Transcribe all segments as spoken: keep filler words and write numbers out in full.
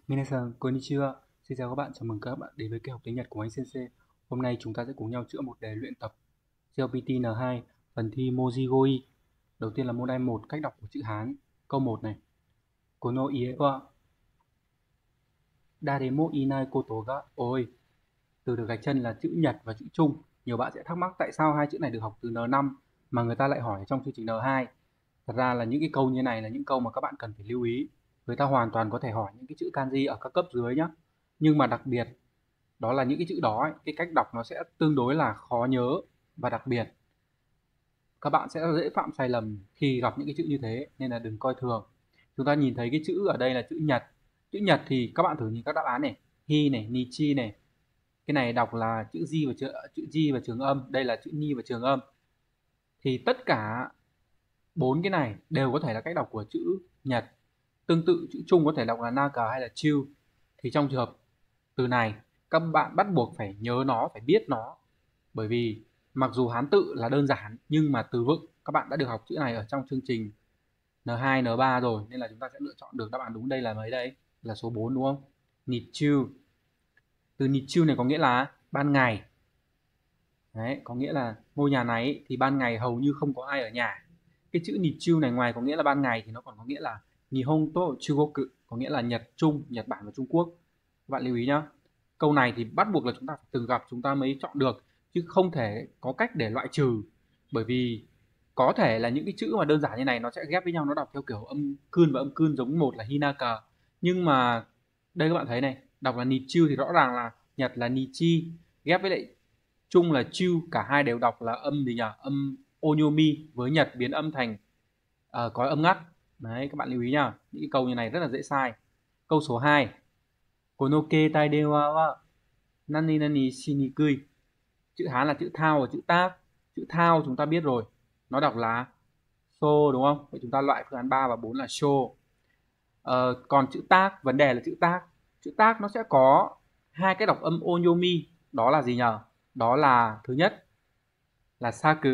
Minasan, konnichiwa. Xin chào các bạn, chào mừng các bạn đến với kênh học tiếng Nhật của anh Sensei. Hôm nay chúng ta sẽ cùng nhau chữa một đề luyện tập gi eo pê tê N hai, phần thi Mojigoi. Đầu tiên là môn A một, cách đọc của chữ Hán. Câu một này. Kono ie wa daremo inai koto ga oi. Từ được gạch chân là chữ Nhật và chữ Trung. Nhiều bạn sẽ thắc mắc tại sao hai chữ này được học từ N năm mà người ta lại hỏi trong chương trình N hai. Thật ra là những cái câu như này là những câu mà các bạn cần phải lưu ý. Người ta hoàn toàn có thể hỏi những cái chữ kanji ở các cấp dưới nhé. Nhưng mà đặc biệt đó là những cái chữ đó ấy, cái cách đọc nó sẽ tương đối là khó nhớ, và đặc biệt các bạn sẽ dễ phạm sai lầm khi gặp những cái chữ như thế, nên là đừng coi thường. Chúng ta nhìn thấy cái chữ ở đây là chữ Nhật. Chữ Nhật thì các bạn thử nhìn các đáp án này, hi này, nichi này. Cái này đọc là chữ J và chữ, chữ J và trường âm, đây là chữ ni và trường âm. Thì tất cả bốn cái này đều có thể là cách đọc của chữ Nhật. Tương tự chữ Trung có thể đọc là Naka hay là Chiu. Thì trong trường hợp từ này các bạn bắt buộc phải nhớ nó, phải biết nó. Bởi vì mặc dù Hán tự là đơn giản nhưng mà từ vựng các bạn đã được học chữ này ở trong chương trình N hai, N ba rồi, nên là chúng ta sẽ lựa chọn được đáp án đúng. Đây là mấy đây? Là số bốn đúng không? Nichiu. Từ Nichiu này có nghĩa là ban ngày. Đấy, có nghĩa là ngôi nhà này thì ban ngày hầu như không có ai ở nhà. Cái chữ Nichiu này ngoài có nghĩa là ban ngày thì nó còn có nghĩa là Nihon to Chugoku, có nghĩa là Nhật Trung, Nhật Bản và Trung Quốc. Các bạn lưu ý nhá. Câu này thì bắt buộc là chúng ta phải từng gặp chúng ta mới chọn được, chứ không thể có cách để loại trừ. Bởi vì có thể là những cái chữ mà đơn giản như này nó sẽ ghép với nhau, nó đọc theo kiểu âm cưn và âm cưn giống một là Hinaka. Nhưng mà đây các bạn thấy này, đọc là Nichiu thì rõ ràng là Nhật là Nichi, ghép với lại Trung là Chiu, cả hai đều đọc là âm gì nhỉ? Âm Onyomi, với Nhật biến âm thành uh, có âm ngắt. Đấy, các bạn lưu ý nhá. Những cái câu như này rất là dễ sai. Câu số hai. Kono keitai denwa wa nani nani shinikui. Chữ Hán là chữ thao và chữ tác. Chữ thao chúng ta biết rồi, nó đọc là so đúng không? Vậy chúng ta loại phương án ba và bốn là show. Ờ, còn chữ tác, vấn đề là chữ tác. Chữ tác nó sẽ có hai cái đọc âm onyomi, đó là gì nhỉ? Đó là thứ nhất là saku.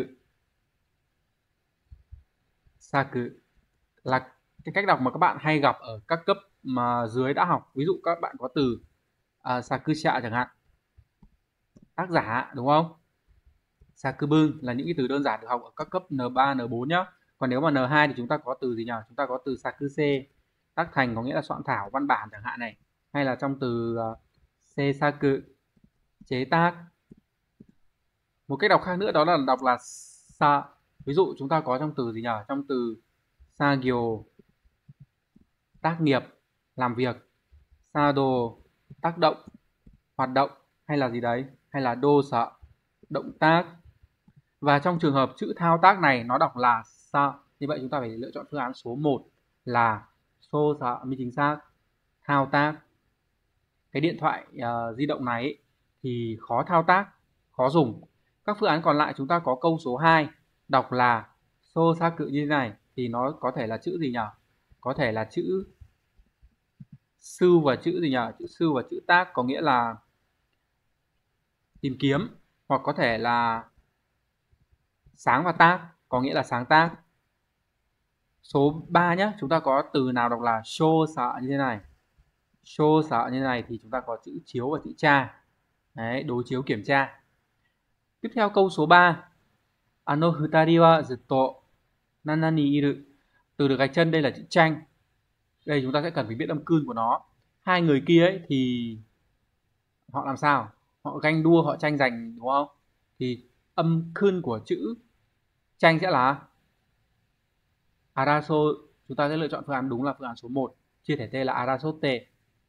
Saku là cái cách đọc mà các bạn hay gặp ở các cấp mà dưới đã học. Ví dụ các bạn có từ uh, sakusha chẳng hạn, tác giả đúng không? Sakubun là những cái từ đơn giản được học ở các cấp N ba, N bốn nhá. Còn nếu mà N hai thì chúng ta có từ gì nhỉ? Chúng ta có từ sakuse, tác thành có nghĩa là soạn thảo văn bản chẳng hạn này. Hay là trong từ uh, seisaku, chế tác. Một cách đọc khác nữa đó là đọc là sa. Ví dụ chúng ta có trong từ gì nhỉ? Trong từ sagyo, tác nghiệp, làm việc. Sado, tác động, hoạt động, hay là gì đấy? Hay là đô sợ, động tác. Và trong trường hợp chữ thao tác này nó đọc là sa. Như vậy chúng ta phải lựa chọn phương án số một là so sa mới chính xác. Thao tác. Cái điện thoại uh, di động này ấy, thì khó thao tác, khó dùng. Các phương án còn lại chúng ta có câu số hai đọc là so sa cự như thế này, thì nó có thể là chữ gì nhỉ? Có thể là chữ sư và chữ gì nhỉ? Chữ sư và chữ tác có nghĩa là tìm kiếm, hoặc có thể là sáng và tác có nghĩa là sáng tác. Số ba nhé, chúng ta có từ nào đọc là show sợ như thế này. Show sợ như thế này thì chúng ta có chữ chiếu và chữ tra. Đấy, đối chiếu kiểm tra. Tiếp theo câu số ba. Ano futari wa zutto nana ni iru. Từ được gạch chân đây là chữ tranh. Đây chúng ta sẽ cần phải biết âm cưn của nó. Hai người kia ấy thì họ làm sao? Họ ganh đua, họ tranh giành đúng không? Thì âm cưn của chữ tranh sẽ là araso. Chúng ta sẽ lựa chọn phương án đúng là phương án số một, chia thể t là arasote.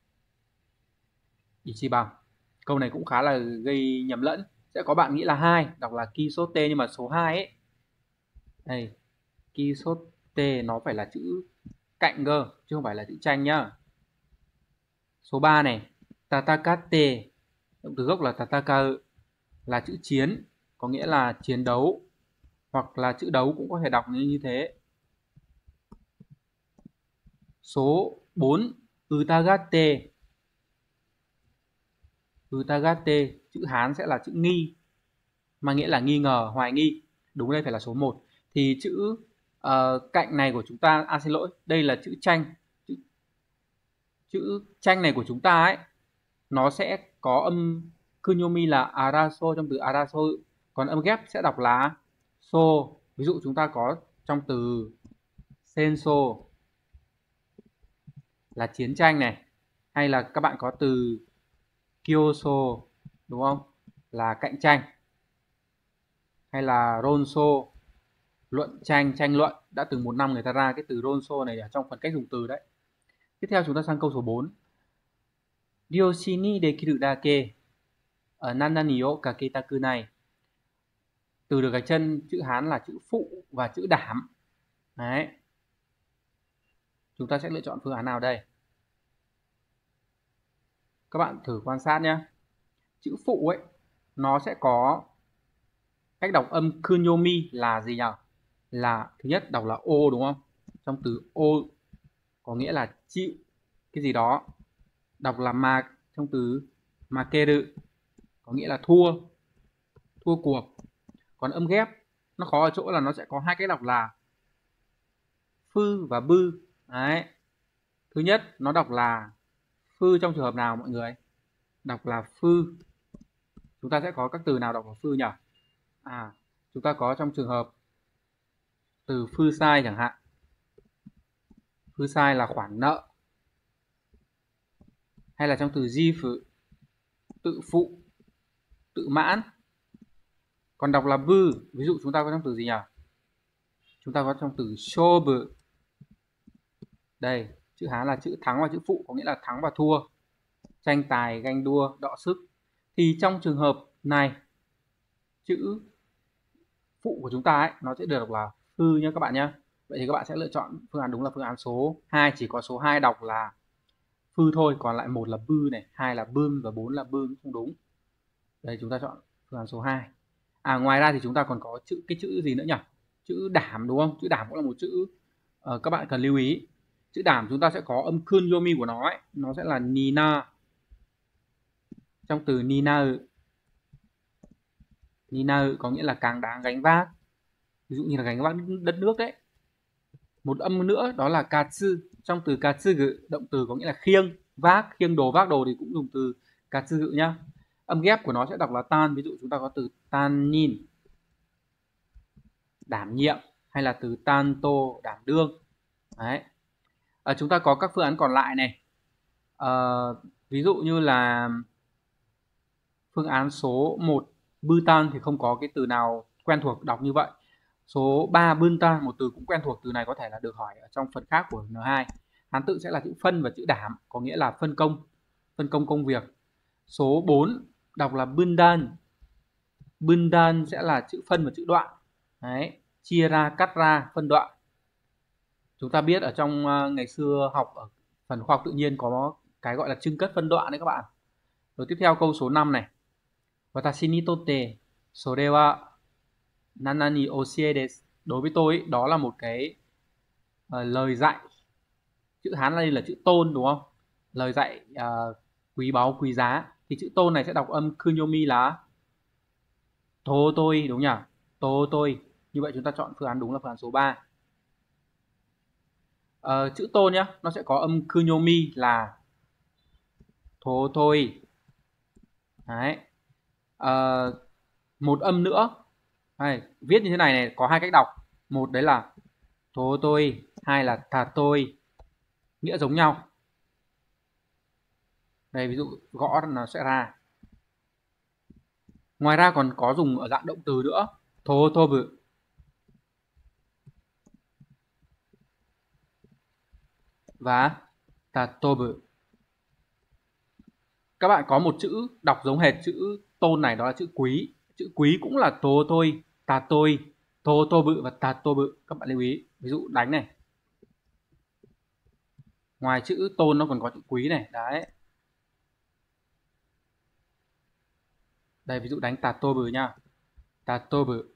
Ichiban. Câu này cũng khá là gây nhầm lẫn. Sẽ có bạn nghĩ là hai, đọc là kisote, nhưng mà số hai ấy. Đây, kisote nó phải là chữ cạnh cơ, chứ không phải là chữ tranh nhá. Số ba này, tatakate, động từ gốc là tatakau, là chữ chiến, có nghĩa là chiến đấu, hoặc là chữ đấu cũng có thể đọc như như thế. Số bốn, utagate. Utagate, chữ Hán sẽ là chữ nghi, mà nghĩa là nghi ngờ, hoài nghi. Đúng, đây phải là số một. Thì chữ uh, cạnh này của chúng ta, à xin lỗi, đây là chữ tranh. Chữ, chữ tranh này của chúng ta ấy, nó sẽ có âm kunyomi là araso trong từ araso, còn âm ghép sẽ đọc là so. Ví dụ chúng ta có trong từ senso là chiến tranh này, hay là các bạn có từ kyoso đúng không, là cạnh tranh, hay là ronso luận tranh, tranh luận. Đã từng một năm người ta ra cái từ ronso này ở trong phần cách dùng từ đấy. Tiếp theo chúng ta sang câu số bốn. Ryoshi ni dekiru dake nanani o kaketaku nai. Từ được gạch chân chữ Hán là chữ phụ và chữ đảm. Đấy. Chúng ta sẽ lựa chọn phương án nào đây? Các bạn thử quan sát nhé. Chữ phụ ấy, nó sẽ có cách đọc âm kunyomi là gì nhỉ? Là thứ nhất đọc là ô đúng không? Trong từ ô có nghĩa là chịu cái gì đó. Đọc là ma trong từ makeru có nghĩa là thua, thua cuộc. Còn âm ghép nó khó ở chỗ là nó sẽ có hai cách đọc là phư và bư. Đấy. Thứ nhất nó đọc là phư trong trường hợp nào mọi người? Đọc là phư. Chúng ta sẽ có các từ nào đọc là phư nhỉ? À, chúng ta có trong trường hợp từ phư sai chẳng hạn. Phư sai là khoản nợ. Hay là trong từ di phụ, tự phụ, tự mãn. Còn đọc là bư, ví dụ chúng ta có trong từ gì nhỉ? Chúng ta có trong từ shobu. Đây, chữ Hán là chữ thắng và chữ phụ có nghĩa là thắng và thua, tranh tài, ganh đua, đọ sức. Thì trong trường hợp này, chữ phụ của chúng ta ấy, nó sẽ được đọc là phư nhé các bạn nhé. Vậy thì các bạn sẽ lựa chọn phương án đúng là phương án số hai. Chỉ có số hai đọc là phư thôi, còn lại một là bư này, hai là bương và bốn là bương không đúng. Đây chúng ta chọn phương án số hai. À, ngoài ra thì chúng ta còn có chữ cái chữ gì nữa nhỉ? Chữ đảm đúng không? Chữ đảm cũng là một chữ uh, các bạn cần lưu ý. Chữ đảm chúng ta sẽ có âm kunyomi của nó ấy, nó sẽ là nina. Trong từ nina, nina có nghĩa là càng đáng gánh vác. Ví dụ như là gánh vác đất nước đấy. Một âm nữa đó là katsu. Trong từ katsugu, động từ có nghĩa là khiêng, vác, khiêng đồ, vác đồ thì cũng dùng từ katsugu nhá. Âm ghép của nó sẽ đọc là tan. Ví dụ chúng ta có từ tanin, đảm nhiệm, hay là từ tanto, đảm đương. Đấy. À, chúng ta có các phương án còn lại này. À, ví dụ như là phương án số một, butan thì không có cái từ nào quen thuộc đọc như vậy. Số ba, bunta, một từ cũng quen thuộc, từ này có thể là được hỏi ở trong phần khác của N hai. Hán tự sẽ là chữ phân và chữ đảm, có nghĩa là phân công, phân công công việc. Số bốn đọc là bundan. Bundan sẽ là chữ phân và chữ đoạn. Đấy, chia ra, cắt ra, phân đoạn. Chúng ta biết ở trong uh, ngày xưa học ở phần khoa học tự nhiên có cái gọi là chưng cất phân đoạn đấy các bạn. Rồi tiếp theo câu số năm này. Watashi ni totte sore wa nanani oshie desu. Đối với tôi ấy, đó là một cái uh, lời dạy. Chữ Hán đây là chữ tôn đúng không? Lời dạy uh, quý báu, quý giá. Thì chữ tôn này sẽ đọc âm kunyomi là tô tôi đúng nhỉ? Tô tôi. Như vậy chúng ta chọn phương án đúng là phương án số ba. Uh, chữ tôn nhá, nó sẽ có âm kunyomi là thố thôi. Đấy. Uh, một âm nữa. Đây, viết như thế này này, có hai cách đọc. Một đấy là thố tôi, hai là thà tôi. Nghĩa giống nhau. Đây, ví dụ gõ nó sẽ ra. Ngoài ra còn có dùng ở dạng động từ nữa. Thố tô bự. Và tatobu. Các bạn có một chữ đọc giống hệt chữ tôn này, đó là chữ quý. Chữ quý cũng là tố tôi, tà tôi, tô tô bự và tà tô bự. Các bạn lưu ý. Ví dụ đánh này. Ngoài chữ tôn nó còn có chữ quý này. Đấy. Đây ví dụ đánh tà tô bự nha. Tà tô bự.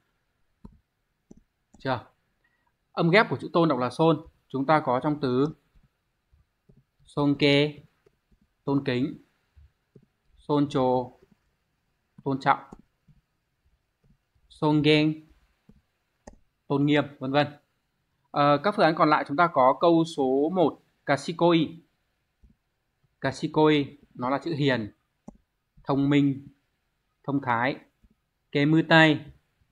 Chưa? Âm ghép của chữ tôn đọc là son. Chúng ta có trong từ son kê, tôn kính, son trồ, tôn trọng, son gen, tôn nghiêm, vân vân. À, các phương án còn lại chúng ta có câu số một, kashikoi. Kashikoi nó là chữ hiền, thông minh, thông thái. Kemutai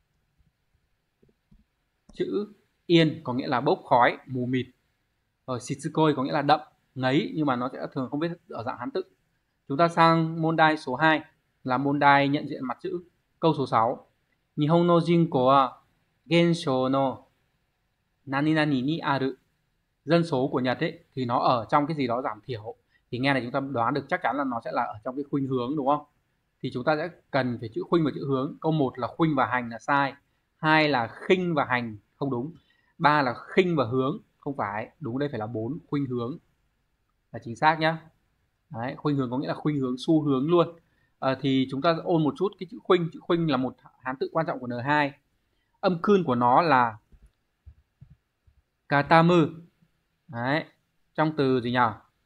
chữ yên có nghĩa là bốc khói, mù mịt. Rồi Shitsukoi có nghĩa là đậm, ngấy, nhưng mà nó sẽ thường không biết ở dạng Hán tự. Chúng ta sang môn đai số hai là môn đai nhận diện mặt chữ. Câu số sáu. Nihon no jinko wa gensho no nani nani ni aru. Dân số của Nhật ấy thì nó ở trong cái gì đó giảm thiểu. Thì nghe này chúng ta đoán được chắc chắn là nó sẽ là ở trong cái khuynh hướng, đúng không? Thì chúng ta sẽ cần phải chữ khuynh và chữ hướng. Câu một là khuynh và hành là sai. Hai là khinh và hành không đúng. Ba là khinh và hướng không phải. Đúng đây phải là bốn, khuynh hướng là chính xác nhá. Đấy, khuynh hướng có nghĩa là khuynh hướng, xu hướng luôn. À, thì chúng ta ôn một chút cái chữ khuynh. Chữ khuynh là một hán tự quan trọng của N hai. Âm cương của nó là katamu. Đấy, trong từ gì nhỉ?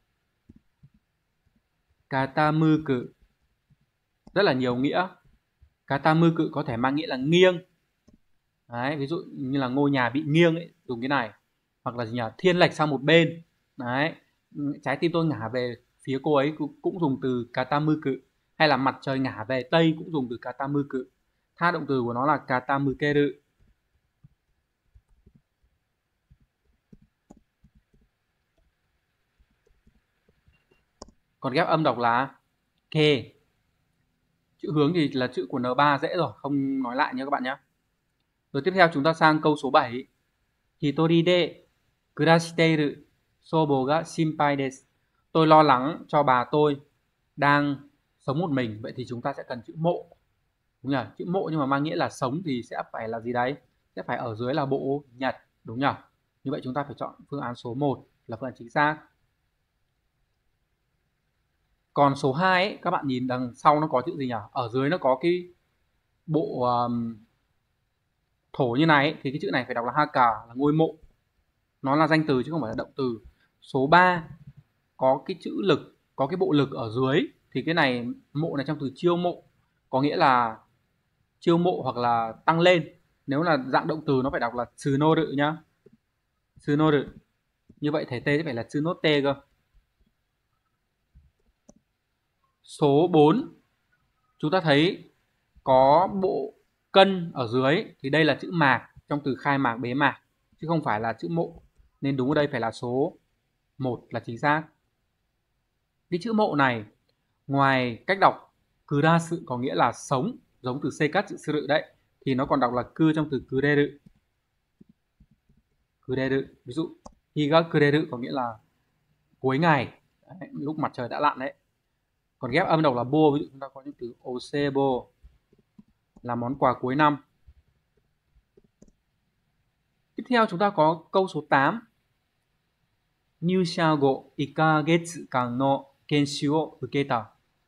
Katamuku. Rất là nhiều nghĩa. Katamuku có thể mang nghĩa là nghiêng. Đấy, ví dụ như là ngôi nhà bị nghiêng ấy, dùng cái này. Hoặc là gì nhỉ? Thiên lệch sang một bên. Đấy, trái tim tôi ngả về phía cô ấy cũng dùng từ katamuku. Hay là mặt trời ngả về tây cũng dùng từ katamuku. Tha động từ của nó là katamukeru. Còn ghép âm đọc là ke. Chữ hướng thì là chữ của N ba dễ rồi, không nói lại nhé các bạn nhé. Rồi tiếp theo chúng ta sang câu số bảy. Hitori de kurashiteiru sobo ga shinpai desu. Tôi lo lắng cho bà tôi đang sống một mình. Vậy thì chúng ta sẽ cần chữ mộ. Đúng nhỉ? Chữ mộ nhưng mà mang nghĩa là sống thì sẽ phải là gì đấy? Sẽ phải ở dưới là bộ nhật. Đúng nhỉ? Như vậy chúng ta phải chọn phương án số một là phương án chính xác. Còn số hai ấy, các bạn nhìn đằng sau nó có chữ gì nhỉ? Ở dưới nó có cái bộ um, thổ như này ấy, thì cái chữ này phải đọc là haka, là ngôi mộ. Nó là danh từ chứ không phải là động từ. Số ba có cái chữ lực, có cái bộ lực ở dưới, thì cái này mộ này trong từ chiêu mộ, có nghĩa là chiêu mộ hoặc là tăng lên. Nếu là dạng động từ nó phải đọc là tsunoru nhá. Tsunoru. Như vậy thể t sẽ phải là tsunote cơ. Số bốn chúng ta thấy có bộ cân ở dưới, thì đây là chữ mạc trong từ khai mạc bế mạc chứ không phải là chữ mộ, nên đúng ở đây phải là số một là chính xác. Cái chữ mộ này ngoài cách đọc kurasu có nghĩa là sống, giống từ seikatsu suru đấy, thì nó còn đọc là cư trong từ kureru. Kureru, ví dụ higa kureru có nghĩa là cuối ngày đấy, lúc mặt trời đã lặn đấy. Còn ghép âm đọc là bo, ví dụ chúng ta có những từ osebo là món quà cuối năm. Tiếp theo chúng ta có câu số tám. Nyusha go ikagetsu kan no kenshu o uketa.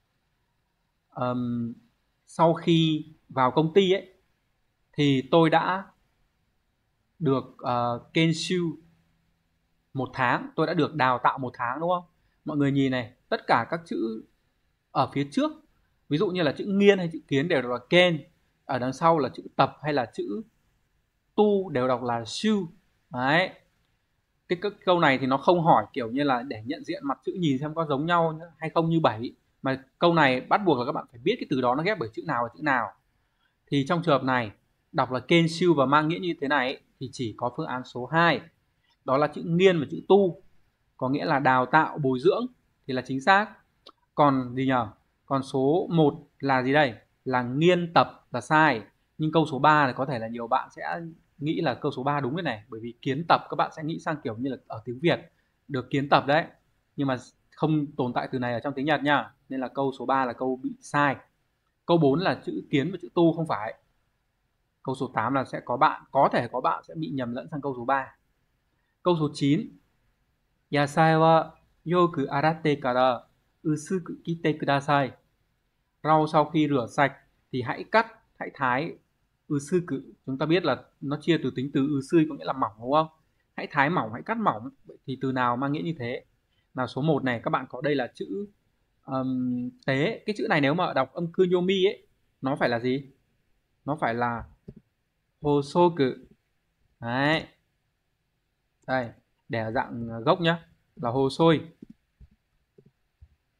Um, sau khi vào công ty ấy thì tôi đã được uh, kenshu một tháng, tôi đã được đào tạo một tháng, đúng không? Mọi người nhìn này, tất cả các chữ ở phía trước, ví dụ như là chữ nghiên hay chữ kiến đều là ken, ở đằng sau là chữ tập hay là chữ tu đều đọc là shu. Đấy. Cái, cái câu này thì nó không hỏi kiểu như là để nhận diện mặt chữ nhìn xem có giống nhau hay không như bảy, mà câu này bắt buộc là các bạn phải biết cái từ đó nó ghép bởi chữ nào và chữ nào. Thì trong trường hợp này đọc là kenshu và mang nghĩa như thế này thì chỉ có phương án số hai, đó là chữ nghiên và chữ tu, có nghĩa là đào tạo, bồi dưỡng thì là chính xác. Còn gì nhờ? Còn số một là gì đây? Là nghiên tập là sai. Nhưng câu số ba thì có thể là nhiều bạn sẽ nghĩ là câu số ba đúng cái này, bởi vì kiến tập các bạn sẽ nghĩ sang kiểu như là ở tiếng Việt được kiến tập đấy, nhưng mà không tồn tại từ này ở trong tiếng Nhật nha, nên là câu số ba là câu bị sai. Câu bốn là chữ kiến và chữ tu không phải. Câu số tám là sẽ có bạn, có thể có bạn sẽ bị nhầm lẫn sang câu số ba. Câu số chín. Yasai wa yoku aratte kara usuku kite kudasai. Rau sau khi rửa sạch thì hãy cắt, hãy thái. Usuku chúng ta biết là nó chia từ tính từ usui có nghĩa là mỏng, đúng không? Hãy thái mỏng, hãy cắt mỏng. Vậy thì từ nào mang nghĩa như thế? Nào số một này các bạn có đây là chữ um, tế. Cái chữ này nếu mà đọc âm kunyomi ấy, nó phải là gì? Nó phải là hosoku. Đấy. Đây, để ở dạng gốc nhá, là hosoi.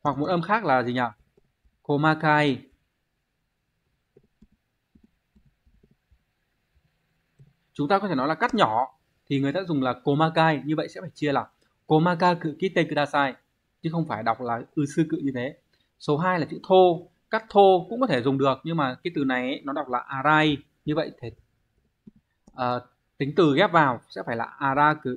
Hoặc một âm khác là gì nhỉ? Komakai. Chúng ta có thể nói là cắt nhỏ thì người ta dùng là komakai, như vậy sẽ phải chia là komakaku kite kudasai chứ không phải đọc là usuku như thế. Số hai là chữ thô, cắt thô cũng có thể dùng được nhưng mà cái từ này ấy, nó đọc là arai, như vậy thì uh, tính từ ghép vào sẽ phải là araku.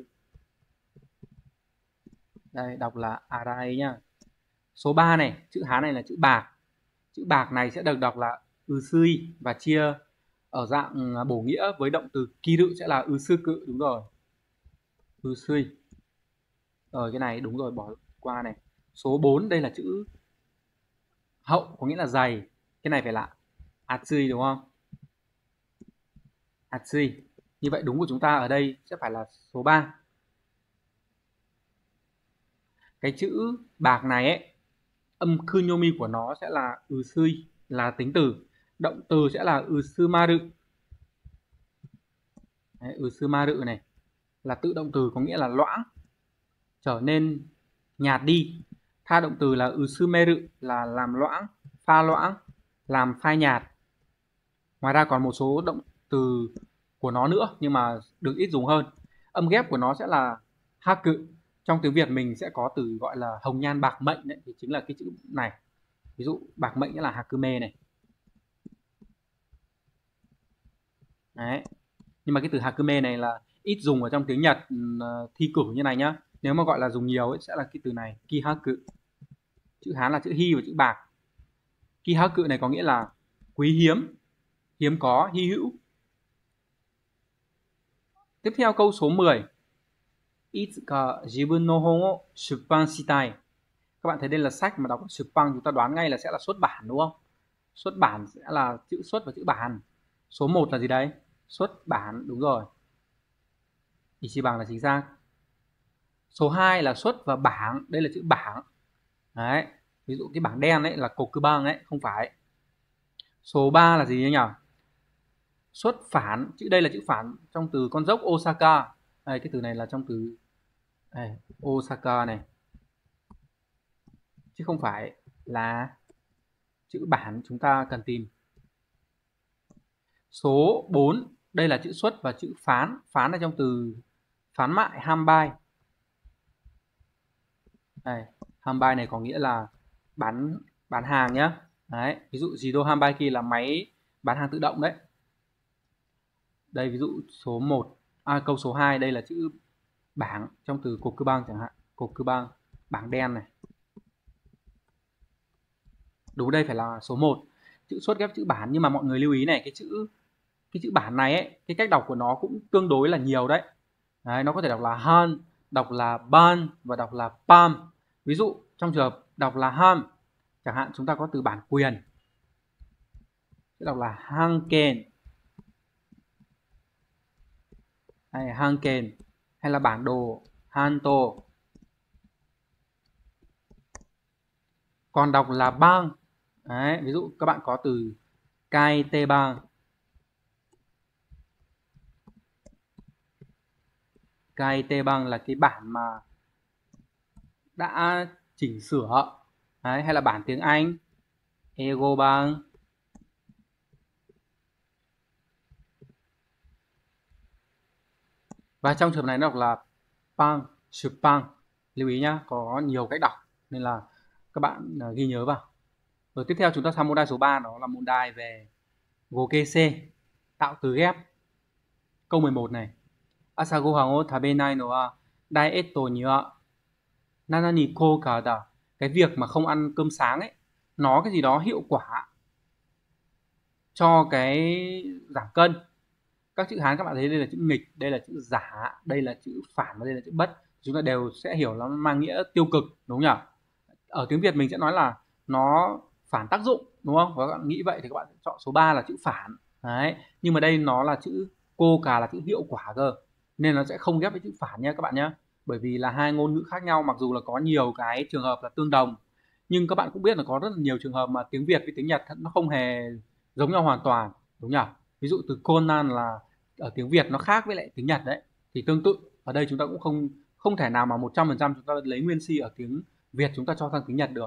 Đây đọc là arai nhá. Số ba này, chữ Hán này là chữ bạc. Chữ bạc này sẽ được đọc là usui và chia ở dạng bổ nghĩa với động từ kiru sẽ là usuku, đúng rồi. Usui. Rồi cái này đúng rồi, bỏ qua này. Số bốn đây là chữ hậu có nghĩa là dày. Cái này phải là atsui đúng không? Atsui. Như vậy đúng của chúng ta ở đây sẽ phải là số ba. Cái chữ bạc này ấy, âm kunyomi của nó sẽ là usui là tính từ. Động từ sẽ là usumaru. Đấy, usumaru này là tự động từ có nghĩa là loãng, trở nên nhạt đi. Tha động từ là usumeru là làm loãng, pha loãng, làm phai nhạt. Ngoài ra còn một số động từ của nó nữa nhưng mà được ít dùng hơn. Âm ghép của nó sẽ là haku. Trong tiếng Việt mình sẽ có từ gọi là hồng nhan bạc mệnh đấy, thì chính là cái chữ này. Ví dụ bạc mệnh nghĩa là hakume này. Đấy. Nhưng mà cái từ hakume này là ít dùng ở trong tiếng Nhật thi cử như này nhá. Nếu mà gọi là dùng nhiều ấy, sẽ là cái từ này kihaku. Chữ Hán là chữ hi và chữ bạc. Kihaku này có nghĩa là quý hiếm, hiếm có, hy hữu. Tiếp theo câu số mười. Itsuka jibun no hon o shuppan shitai. Các bạn thấy đây là sách mà đọc shuppan chúng ta đoán ngay là sẽ là xuất bản đúng không? Xuất bản sẽ là chữ xuất và chữ bản. Số một là gì đây? Xuất bản, đúng rồi. Ichiban là chính xác. Số hai là xuất và bảng, đây là chữ bảng. Đấy, ví dụ cái bảng đen ấy là kokuban ấy, không phải. Số ba là gì nhỉ? Xuất phản, chữ đây là chữ phản trong từ con dốc Osaka. Đây, cái từ này là trong từ đây, Osaka này. Chứ không phải là chữ bản chúng ta cần tìm. Số bốn, đây là chữ xuất và chữ phán. Phán là trong từ phán mại hambai. Đây, hambai này có nghĩa là bán bán hàng nhá. Đấy, ví dụ Jido Hanbaiki là máy bán hàng tự động đấy. Đây ví dụ số một, à, câu số hai đây là chữ bảng trong từ kokuban chẳng hạn. Kokuban, bảng đen này. Đúng, đây phải là số một. Chữ xuất ghép chữ bản, nhưng mà mọi người lưu ý này, cái chữ cái chữ bản này ấy, cái cách đọc của nó cũng tương đối là nhiều đấy. Đấy, nó có thể đọc là han, đọc là ban và đọc là pam. Ví dụ trong trường hợp đọc là han, chẳng hạn chúng ta có từ bản quyền, sẽ đọc là hanken, hay hanken, hay là bản đồ hanto. Còn đọc là bang, đấy, ví dụ các bạn có từ kai te bang, kai te bang là cái bản mà đã chỉnh sửa. Đấy, hay là bản tiếng Anh ego bang. Và trong trường này nó đọc là pang, shuppan. Lưu ý nhá, có nhiều cách đọc nên là các bạn ghi nhớ vào. Rồi tiếp theo chúng ta sang môn đai số ba, đó là môn đai về gokese, tạo từ ghép. Câu mười một này. Asa gohan o tabenai no wa diet ni wa nana ni kouka da. Cái việc mà không ăn cơm sáng ấy, nó cái gì đó hiệu quả cho cái giảm cân. Các chữ Hán các bạn thấy đây là chữ nghịch, đây là chữ giả, đây là chữ phản và đây là chữ bất. Chúng ta đều sẽ hiểu nó mang nghĩa tiêu cực, đúng nhỉ? Ở tiếng Việt mình sẽ nói là nó phản tác dụng, đúng không? Và các bạn nghĩ vậy thì các bạn chọn số ba là chữ phản. Đấy, nhưng mà đây nó là chữ cô cả là chữ hiệu quả cơ. Nên nó sẽ không ghép với chữ phản nha các bạn nhé. Bởi vì là hai ngôn ngữ khác nhau, mặc dù là có nhiều cái trường hợp là tương đồng, nhưng các bạn cũng biết là có rất là nhiều trường hợp mà tiếng Việt với tiếng Nhật nó không hề giống nhau hoàn toàn, đúng nhỉ? Ví dụ từ Conan là ở tiếng Việt nó khác với lại tiếng Nhật đấy. Thì tương tự ở đây chúng ta cũng không không thể nào mà một trăm phần trăm chúng ta lấy nguyên si ở tiếng Việt chúng ta cho sang tiếng Nhật được.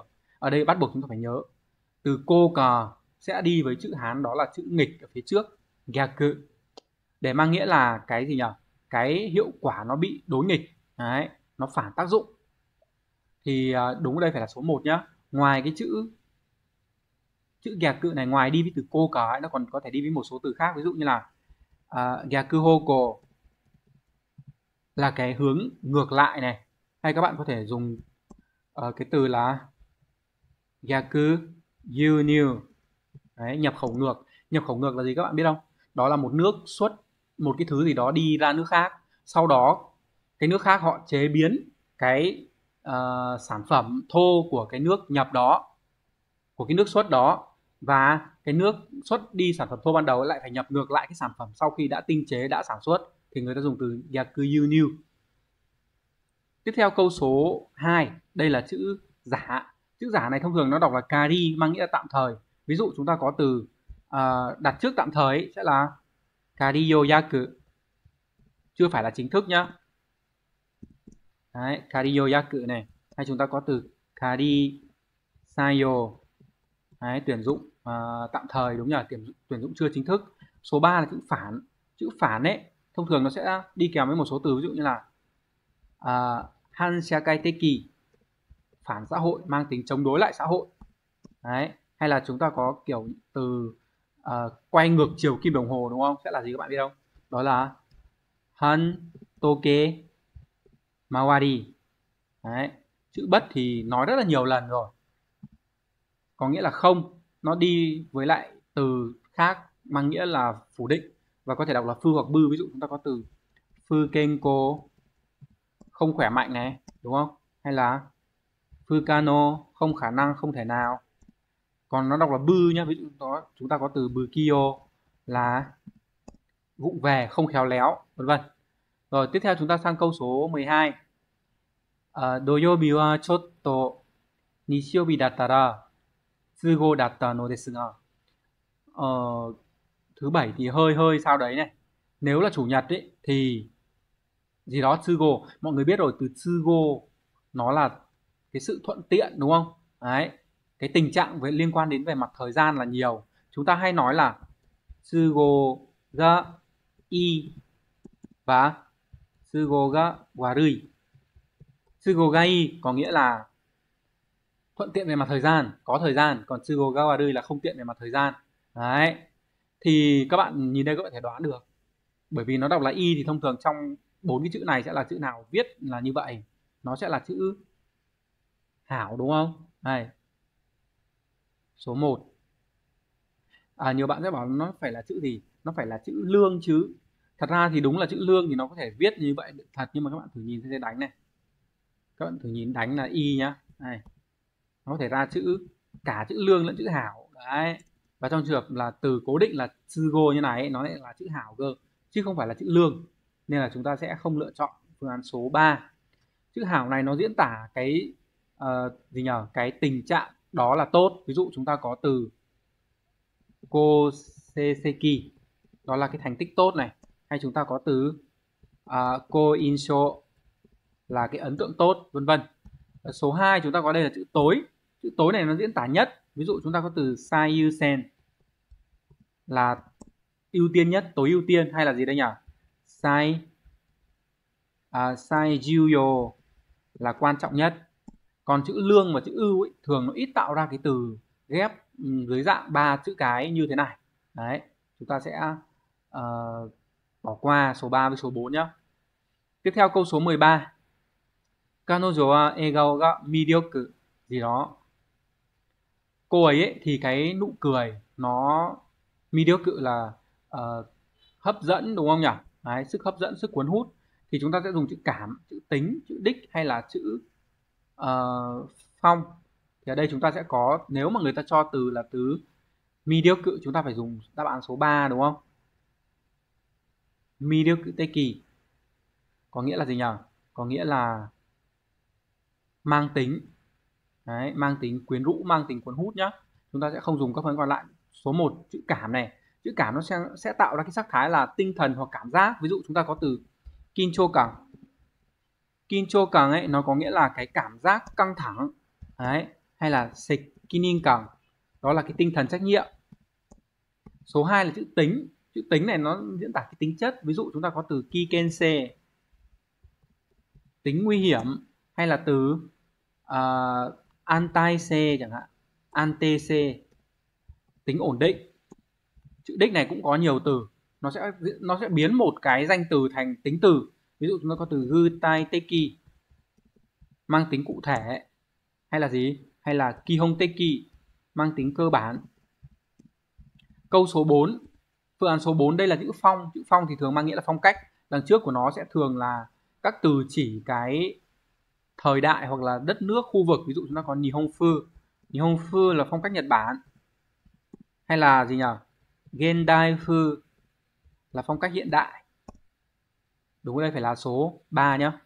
ở đây bắt buộc chúng ta phải nhớ từ cô cờ sẽ đi với chữ Hán đó là chữ nghịch ở phía trước, gyaku, để mang nghĩa là cái gì nhỉ? Cái hiệu quả nó bị đối nghịch, đấy, nó phản tác dụng. Thì đúng ở đây phải là số một nhá. Ngoài cái chữ chữ gyaku này, ngoài đi với từ cô cờ ấy, nó còn có thể đi với một số từ khác, ví dụ như là uh, gyaku hoko là cái hướng ngược lại này, hay các bạn có thể dùng uh, cái từ là gyaku yunyu, đấy, nhập khẩu ngược. Nhập khẩu ngược là gì các bạn biết không? Đó là một nước xuất một cái thứ gì đó đi ra nước khác, sau đó cái nước khác họ chế biến cái uh, sản phẩm thô của cái nước nhập đó, của cái nước xuất đó, và cái nước xuất đi sản phẩm thô ban đầu lại phải nhập ngược lại cái sản phẩm sau khi đã tinh chế, đã sản xuất, thì người ta dùng từ gyaku yunyu. Tiếp theo câu số hai, đây là chữ giả. Chữ giả này thông thường nó đọc là kari, mang nghĩa là tạm thời. Ví dụ chúng ta có từ uh, đặt trước tạm thời ấy, sẽ là kari yoyaku, chưa phải là chính thức nhá. Đấy, kari yoyaku này. Hay chúng ta có từ kari sayo, đấy, tuyển dụng uh, tạm thời, đúng nhỉ, tuyển, tuyển dụng chưa chính thức. Số ba là chữ phản. Chữ phản ấy thông thường nó sẽ đi kèm với một số từ, ví dụ như là uh, han shakai teki, phản xã hội, mang tính chống đối lại xã hội. Đấy, hay là chúng ta có kiểu từ uh, quay ngược chiều kim đồng hồ, đúng không? Sẽ là gì các bạn biết không? Đó là han toke mawari. Đấy, chữ bất thì nói rất là nhiều lần rồi, có nghĩa là không, nó đi với lại từ khác mang nghĩa là phủ định và có thể đọc là phư hoặc bư. Ví dụ chúng ta có từ phư kenko, không khỏe mạnh này, đúng không? Hay là fukano, không khả năng, không thể nào. Còn nó đọc là bư nhá, ví dụ đó chúng ta có từ bư kyo là vụng về, không khéo léo, vân vân. Rồi tiếp theo chúng ta sang câu số mười hai. Uh, doyobi wa chotto nishiobi dattara tsugo datta no desu ga. Uh, thứ bảy thì hơi hơi sao đấy này. Nếu là chủ nhật ấy thì gì đó tsugo, mọi người biết rồi, từ tsugo nó là cái sự thuận tiện, đúng không? Đấy, cái tình trạng về liên quan đến về mặt thời gian là nhiều. Chúng ta hay nói là tsugo ga i và tsugo ga warui. Tsugo ga i có nghĩa là thuận tiện về mặt thời gian, có thời gian, còn tsugo ga warui là không tiện về mặt thời gian. Đấy, thì các bạn nhìn đây các bạn thể đoán được, bởi vì nó đọc là y thì thông thường trong bốn cái chữ này sẽ là chữ nào viết là như vậy, nó sẽ là chữ hảo, đúng không? Đây, số một. À, nhiều bạn sẽ bảo nó phải là chữ gì? Nó phải là chữ lương chứ. Thật ra thì đúng là chữ lương thì nó có thể viết như vậy thật, nhưng mà các bạn thử nhìn thấy đánh này. Các bạn thử nhìn đánh là y nhá. Này, nó có thể ra chữ cả chữ lương lẫn chữ hảo. Đấy. Và trong trường hợp là từ cố định là tsugo như này, nó lại là chữ hảo cơ, chứ không phải là chữ lương. Nên là chúng ta sẽ không lựa chọn phương án số ba. Chữ hảo này nó diễn tả cái uh, gì nhờ? Cái tình trạng đó là tốt. Ví dụ chúng ta có từ koseki, đó là cái thành tích tốt này. Hay chúng ta có từ uh, koinsho là cái ấn tượng tốt, vân vân. Số hai chúng ta có đây là chữ tối. Chữ tối này nó diễn tả nhất. Ví dụ chúng ta có từ saiyusen là ưu tiên nhất, tối ưu tiên, hay là gì đây nhỉ? Sai uh, saijuyo là quan trọng nhất. Còn chữ lương và chữ ưu ấy, thường nó ít tạo ra cái từ ghép dưới dạng ba chữ cái như thế này. Đấy, chúng ta sẽ uh, bỏ qua số ba với số bốn nhé. Tiếp theo câu số mười ba. Kanojo wa egao ga midyoku gì đó. Cô ấy, ấy thì cái nụ cười nó midyoku là uh, hấp dẫn, đúng không nhỉ? Đấy, sức hấp dẫn, sức cuốn hút. Thì chúng ta sẽ dùng chữ cảm, chữ tính, chữ đích hay là chữ uh, phong. Thì ở đây chúng ta sẽ có, nếu mà người ta cho từ là từ midyoku, chúng ta phải dùng đáp án số ba, đúng không? Midyoku teki có nghĩa là gì nhỉ? Có nghĩa là mang tính. Đấy, mang tính quyến rũ, mang tính cuốn hút nhá. Chúng ta sẽ không dùng các phần còn lại. Số một, chữ cảm này. Chữ cảm nó sẽ, sẽ tạo ra cái sắc thái là tinh thần hoặc cảm giác. Ví dụ chúng ta có từ kinchokan. Kinchokan ấy nó có nghĩa là cái cảm giác căng thẳng. Đấy, hay là sekininkan, đó là cái tinh thần trách nhiệm. Số hai là chữ tính. Chữ tính này nó diễn tả cái tính chất. Ví dụ chúng ta có từ kikense, tính nguy hiểm, hay là từ uh, antaise chẳng hạn, antese, tính ổn định. Chữ đích này cũng có nhiều từ, nó sẽ nó sẽ biến một cái danh từ thành tính từ. Ví dụ chúng ta có từ gutai teki, mang tính cụ thể, hay là gì, hay là kihon teki, mang tính cơ bản. Câu số bốn, phương án số bốn, đây là chữ phong. Chữ phong thì thường mang nghĩa là phong cách. Đằng trước của nó sẽ thường là các từ chỉ cái thời đại hoặc là đất nước, khu vực. Ví dụ chúng ta có Nihonfu. Nihonfu là phong cách Nhật Bản. Hay là gì nhỉ? Gendaifu là phong cách hiện đại. Đúng, đây phải là số ba nhé.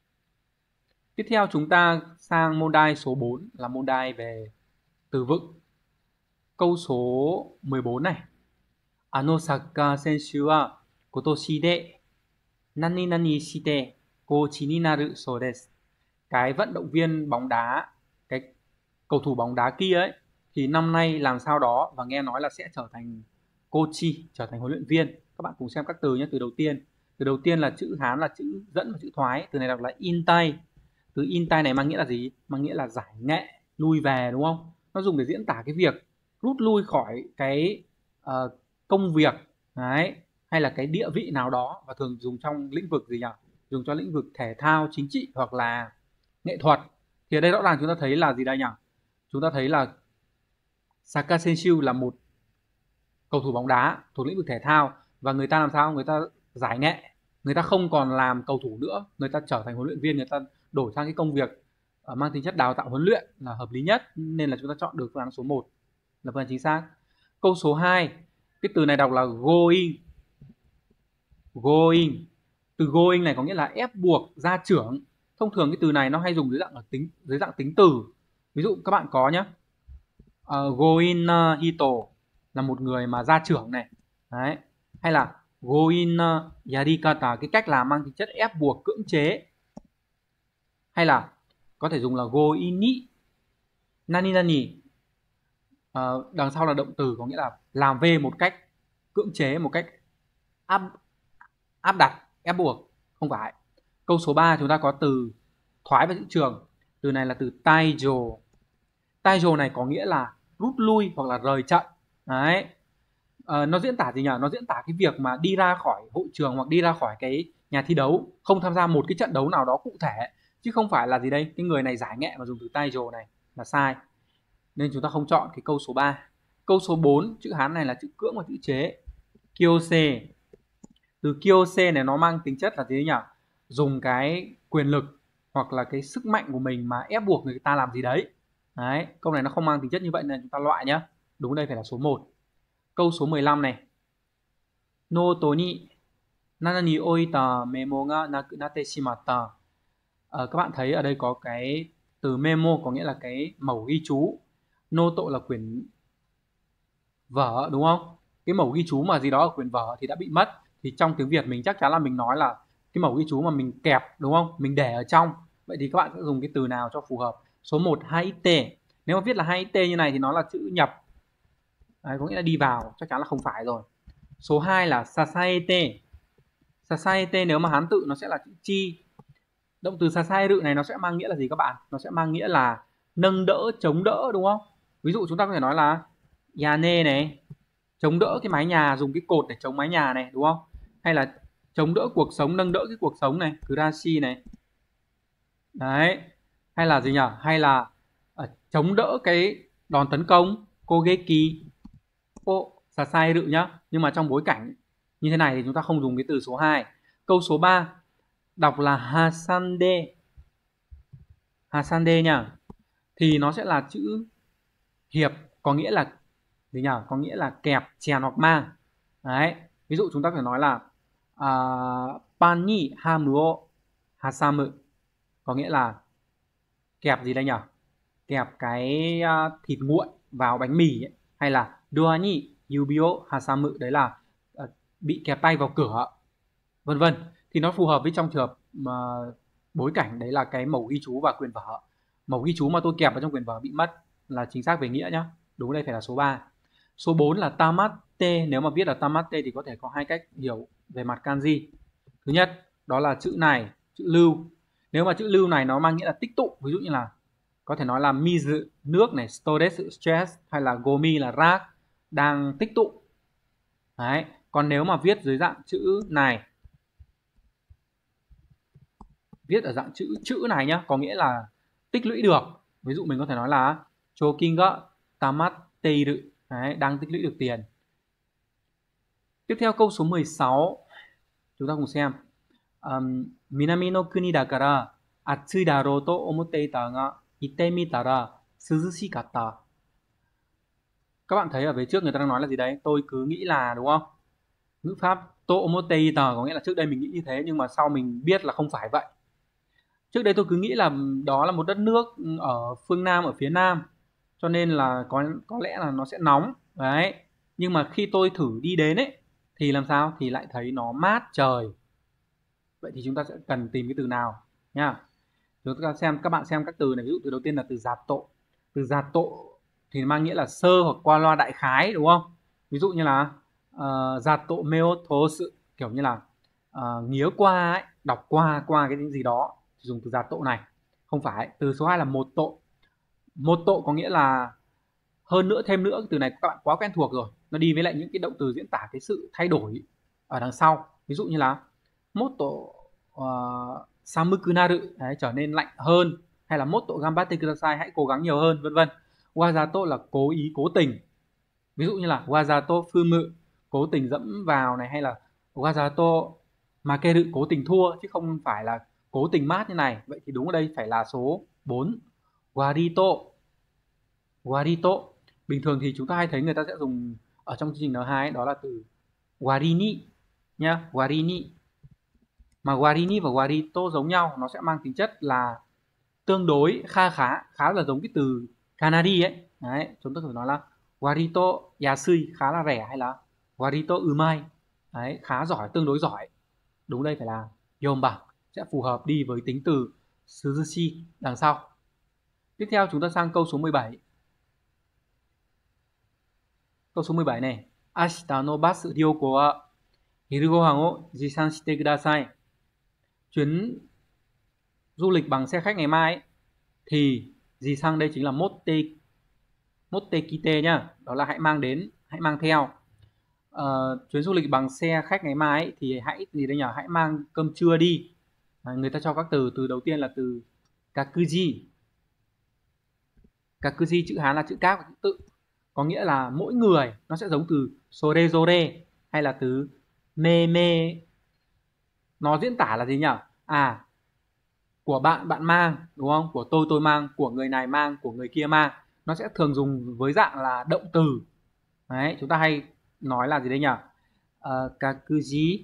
Tiếp theo chúng ta sang môn đai số bốn là môn đai về từ vựng. Câu số mười bốn này. Ano sakka senshu wa kotoshi de nani nani shite kochi ni naru so desu. Cái vận động viên bóng đá, cái cầu thủ bóng đá kia ấy, thì năm nay làm sao đó và nghe nói là sẽ trở thành coach, trở thành huấn luyện viên. Các bạn cùng xem các từ nhé. Từ đầu tiên, từ đầu tiên là chữ Hán là chữ dẫn và chữ thoái. Từ này đọc là intai. Từ intai này mang nghĩa là gì? Mang nghĩa là giải nghệ, lui về, đúng không? Nó dùng để diễn tả cái việc rút lui khỏi cái uh, công việc đấy, hay là cái địa vị nào đó, và thường dùng trong lĩnh vực gì nhỉ? Dùng cho lĩnh vực thể thao, chính trị hoặc là nghệ thuật. Thì ở đây rõ ràng chúng ta thấy là gì đây nhỉ? Chúng ta thấy là Saka Senshu là một cầu thủ bóng đá thuộc lĩnh vực thể thao, và người ta làm sao? Người ta giải nghệ, người ta không còn làm cầu thủ nữa, người ta trở thành huấn luyện viên, người ta đổi sang cái công việc mang tính chất đào tạo huấn luyện là hợp lý nhất, nên là chúng ta chọn được phương án số một là phương án chính xác. Câu số hai, cái từ này đọc là going. Going. Từ going này có nghĩa là ép buộc, gia trưởng. Thông thường cái từ này nó hay dùng dưới dạng ở tính dưới dạng tính từ. Ví dụ các bạn có nhé, uh, going uh, hito là một người mà gia trưởng này. Đấy. Hay là going uh, yarikata, cái cách làm mang tính chất ép buộc, cưỡng chế. Hay là có thể dùng là going ni nani nani. Uh, đằng sau là động từ có nghĩa là làm về một cách cưỡng chế, một cách áp áp đặt, ép buộc. Không phải. Câu số ba chúng ta có từ thoái và chữ trường. Từ này là từ taijo. Taijo này có nghĩa là rút lui hoặc là rời trận. Đấy. À, nó diễn tả gì nhỉ? Nó diễn tả cái việc mà đi ra khỏi hội trường hoặc đi ra khỏi cái nhà thi đấu, không tham gia một cái trận đấu nào đó cụ thể, chứ không phải là gì đây, cái người này giải nghệ mà dùng từ taijo này là sai. Nên chúng ta không chọn cái câu số ba. Câu số bốn, chữ Hán này là chữ cưỡng và chữ chế. Kyose. Từ kyose này nó mang tính chất là gì nhỉ? Dùng cái quyền lực hoặc là cái sức mạnh của mình mà ép buộc người ta làm gì đấy. Đấy, câu này nó không mang tính chất như vậy nên chúng ta loại nhé. Đúng, đây phải là số một. Câu số mười lăm này. Noto ni nana ni oita memo ga nakunate shimatta. À, các bạn thấy ở đây có cái từ memo có nghĩa là cái mẩu ghi chú. Noto là quyển vở, đúng không? Cái mẩu ghi chú mà gì đó ở quyển vở thì đã bị mất. Thì trong tiếng Việt mình chắc chắn là mình nói là cái mẩu ghi chú mà mình kẹp, đúng không? Mình để ở trong. Vậy thì các bạn sẽ dùng cái từ nào cho phù hợp? Số một, haite. Nếu mà viết là haite như này thì nó là chữ nhập. Đấy, có nghĩa là đi vào, chắc chắn là không phải rồi. Số hai là sasaete. Sasaete nếu mà Hán tự nó sẽ là chữ chi. Động từ sasaeru này nó sẽ mang nghĩa là gì các bạn? Nó sẽ mang nghĩa là nâng đỡ, chống đỡ, đúng không? Ví dụ chúng ta có thể nói là yane này, chống đỡ cái mái nhà, dùng cái cột để chống mái nhà này, đúng không? Hay là chống đỡ cuộc sống, nâng đỡ cái cuộc sống này, kurashi này. Đấy. Hay là gì nhỉ? Hay là uh, chống đỡ cái đòn tấn công, kogeki. Ô, sasaeru nhá. Nhưng mà trong bối cảnh như thế này thì chúng ta không dùng cái từ số hai. Câu số ba đọc là hasande. Hasande nha. Thì nó sẽ là chữ hiệp, có nghĩa là gì nhỉ? Có nghĩa là kẹp, chèn hoặc mang. Đấy. Ví dụ chúng ta có thể nói là uh, pan ni hamu o hasamu, có nghĩa là kẹp gì đây nhỉ? Kẹp cái uh, thịt nguội vào bánh mì ấy. Hay là dua ni yubi o hasamu, đấy là uh, bị kẹp tay vào cửa, vân vân. Thì nó phù hợp với trong trường hợp mà bối cảnh đấy là cái mẩu ghi chú và quyển vở. Mẩu ghi chú mà tôi kẹp vào trong quyển vở bị mất là chính xác về nghĩa nhá. Đúng, đây phải là số ba. Số bốn là tamatte. Nếu mà viết là tamatte thì có thể có hai cách hiểu về mặt kanji. Thứ nhất, đó là chữ này, chữ lưu. Nếu mà chữ lưu này nó mang nghĩa là tích tụ, ví dụ như là có thể nói là mizu, nước này, storetsu, stress, hay là gomi là rác, đang tích tụ. Đấy. Còn nếu mà viết dưới dạng chữ này, viết ở dạng chữ chữ này nhá, có nghĩa là tích lũy được. Ví dụ mình có thể nói là chokin ga tamatteiru, đấy, đang tích lũy được tiền. Tiếp theo câu số mười sáu, chúng ta cùng xem. Um, Minami no kuni dakara atsui darou to omotte ita ga itte mitara suzushikatta. Các bạn thấy ở phía trước người ta đang nói là gì đấy? Tôi cứ nghĩ là, đúng không? Ngữ pháp to omotte ita có nghĩa là trước đây mình nghĩ như thế, nhưng mà sau mình biết là không phải vậy. Trước đây tôi cứ nghĩ là đó là một đất nước ở phương Nam, ở phía Nam, cho nên là có có lẽ là nó sẽ nóng đấy. Nhưng mà khi tôi thử đi đến ấy thì làm sao? Thì lại thấy nó mát trời. Vậy thì chúng ta sẽ cần tìm cái từ nào nha. Chúng ta xem, các bạn xem các từ này. Ví dụ từ đầu tiên là từ giạt tội. Từ giạt tội thì mang nghĩa là sơ hoặc qua loa đại khái, đúng không? Ví dụ như là uh, giạt tội meo thố sự, kiểu như là uh, nghía qua ấy, đọc qua qua cái gì đó, dùng từ giạt tội này. Không phải. Từ số hai là một tội. Một tội có nghĩa là hơn nữa, thêm nữa. Từ này các bạn quá quen thuộc rồi, nó đi với lại những cái động từ diễn tả cái sự thay đổi ở đằng sau. Ví dụ như là motto uh, samuku naru, đấy, trở nên lạnh hơn, hay là motto ganbatte kudasai, hãy cố gắng nhiều hơn, vân vân. Wazato là cố ý, cố tình. Ví dụ như là wazato fumu, cố tình dẫm vào này, hay là wazato makeru, cố tình thua, chứ không phải là cố tình mát như này. Vậy thì đúng ở đây phải là số bốn, warito. Warito. Bình thường thì chúng ta hay thấy người ta sẽ dùng ở trong chương trình N hai ấy, đó là từ warini nhá, warini. Mà warini và warito giống nhau, nó sẽ mang tính chất là tương đối, kha khá, khá là giống cái từ kanari ấy. Đấy, chúng ta thử nói là warito yasui, khá là rẻ, hay là warito umai, đấy, khá giỏi, tương đối giỏi. Đúng, đây phải là yom bằng, sẽ phù hợp đi với tính từ suzushi đằng sau. Tiếp theo chúng ta sang câu số mười bảy. Câu số mười bảy này. Ashita no basu ryoko wa hiru gohan o jisan shite kudasai. Chuyến du lịch bằng xe khách ngày mai ấy, thì jisan đây chính là motte mottekite nhá, đó là hãy mang đến, hãy mang theo. Uh, chuyến du lịch bằng xe khách ngày mai ấy, thì hãy gì đây nhỉ? Hãy mang cơm trưa đi. À, người ta cho các từ, từ đầu tiên là từ kakuji. Kakuji chữ Hán là chữ các và chữ tự, có nghĩa là mỗi người. Nó sẽ giống từ sorezore hay là từ me me. Nó diễn tả là gì nhỉ? À, của bạn bạn mang, đúng không? Của tôi tôi mang, của người này mang, của người kia mang. Nó sẽ thường dùng với dạng là động từ. Đấy, chúng ta hay nói là gì đấy nhỉ? Uh, kakuji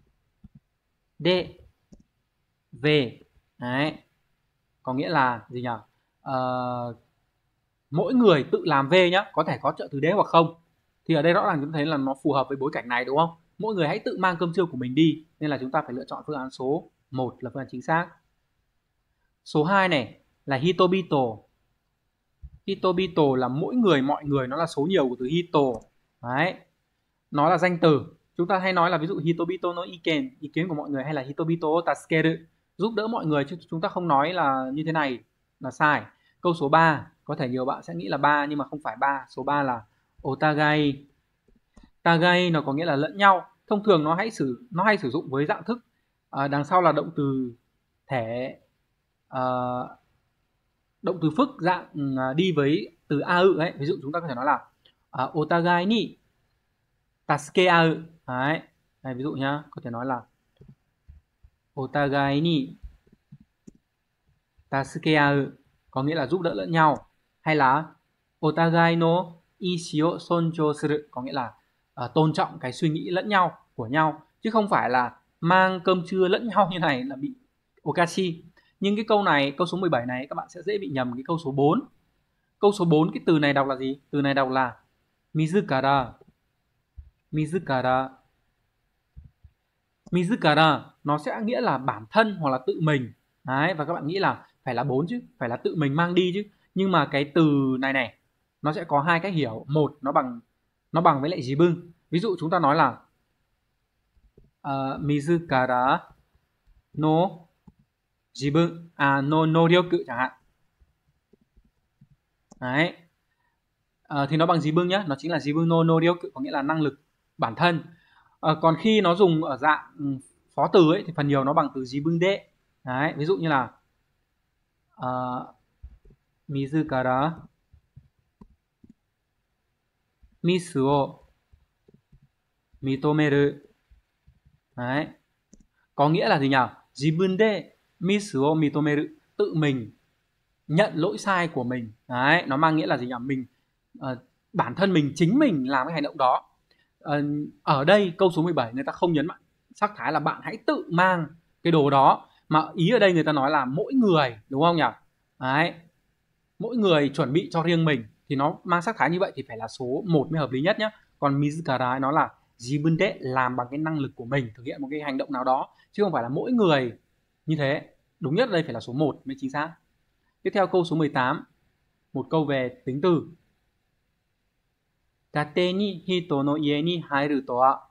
de về. Đấy, có nghĩa là gì nhỉ? Uh, mỗi người tự làm về nhá, có thể có trợ từ đế hoặc không. Thì ở đây rõ ràng chúng ta thấy là nó phù hợp với bối cảnh này, đúng không? Mỗi người hãy tự mang cơm trưa của mình đi, nên là chúng ta phải lựa chọn phương án số một là phương án chính xác. Số hai này là hitobito. Hitobito là mỗi người, mọi người, nó là số nhiều của từ hito. Đấy, nó là danh từ. Chúng ta hay nói là ví dụ hitobito no iken, ý kiến của mọi người, hay là hitobito o tasukeru, giúp đỡ mọi người, chứ chúng ta không nói là như thế này là sai. Câu số ba, có thể nhiều bạn sẽ nghĩ là ba nhưng mà không phải ba. Số ba là otagai. Tagai nó có nghĩa là lẫn nhau. Thông thường nó hay sử nó hay sử dụng với dạng thức à, đằng sau là động từ thể à, động từ phức dạng à, đi với từ a ự ấy. Ví dụ chúng ta có thể nói là à, otagai ni tasuke au. Đấy. Đây, ví dụ nhá, có thể nói là otagai ni tasuke au, có nghĩa là giúp đỡ lẫn nhau. Hay là otagai no ishi o sonjou suru, có nghĩa là uh, tôn trọng cái suy nghĩ lẫn nhau của nhau, chứ không phải là mang cơm trưa lẫn nhau như này là bị okashi. Nhưng cái câu này, câu số mười bảy này các bạn sẽ dễ bị nhầm cái câu số bốn. Câu số bốn, cái từ này đọc là gì? Từ này đọc là mizukara. Mizukara. Mizukara nó sẽ nghĩa là bản thân hoặc là tự mình. Đấy, và các bạn nghĩ là phải là bốn chứ, phải là tự mình mang đi chứ. Nhưng mà cái từ này này nó sẽ có hai cách hiểu. Một, nó bằng nó bằng với lại jibun. Ví dụ chúng ta nói là uh, mizukara no jibun à no noryoku chẳng hạn. Đấy. À, thì nó bằng jibun nhá, nó chính là jibun no noryoku, có nghĩa là năng lực bản thân. À, còn khi nó dùng ở dạng phó từ ấy thì phần nhiều nó bằng từ jibun de. Đấy, ví dụ như là uh, mizukara misu o mitomeru. Đấy. Có nghĩa là gì nhỉ? Jibun de misu o mitomeru, tự mình nhận lỗi sai của mình. Đấy, nó mang nghĩa là gì nhỉ? Mình uh, bản thân mình, chính mình làm cái hành động đó. Uh, ở đây câu số mười bảy người ta không nhấn mạnh sắc thái là bạn hãy tự mang cái đồ đó, mà ý ở đây người ta nói là mỗi người, đúng không nhỉ? Đấy. Mỗi người chuẩn bị cho riêng mình thì nó mang sắc thái như vậy thì phải là số một mới hợp lý nhất nhé. Còn mizukara nó là jibun de, làm bằng cái năng lực của mình, thực hiện một cái hành động nào đó, chứ không phải là mỗi người như thế. Đúng nhất ở đây phải là số một mới chính xác. Tiếp theo câu số mười tám, một câu về tính từ. Tate ni hito no ie ni hairu to wa.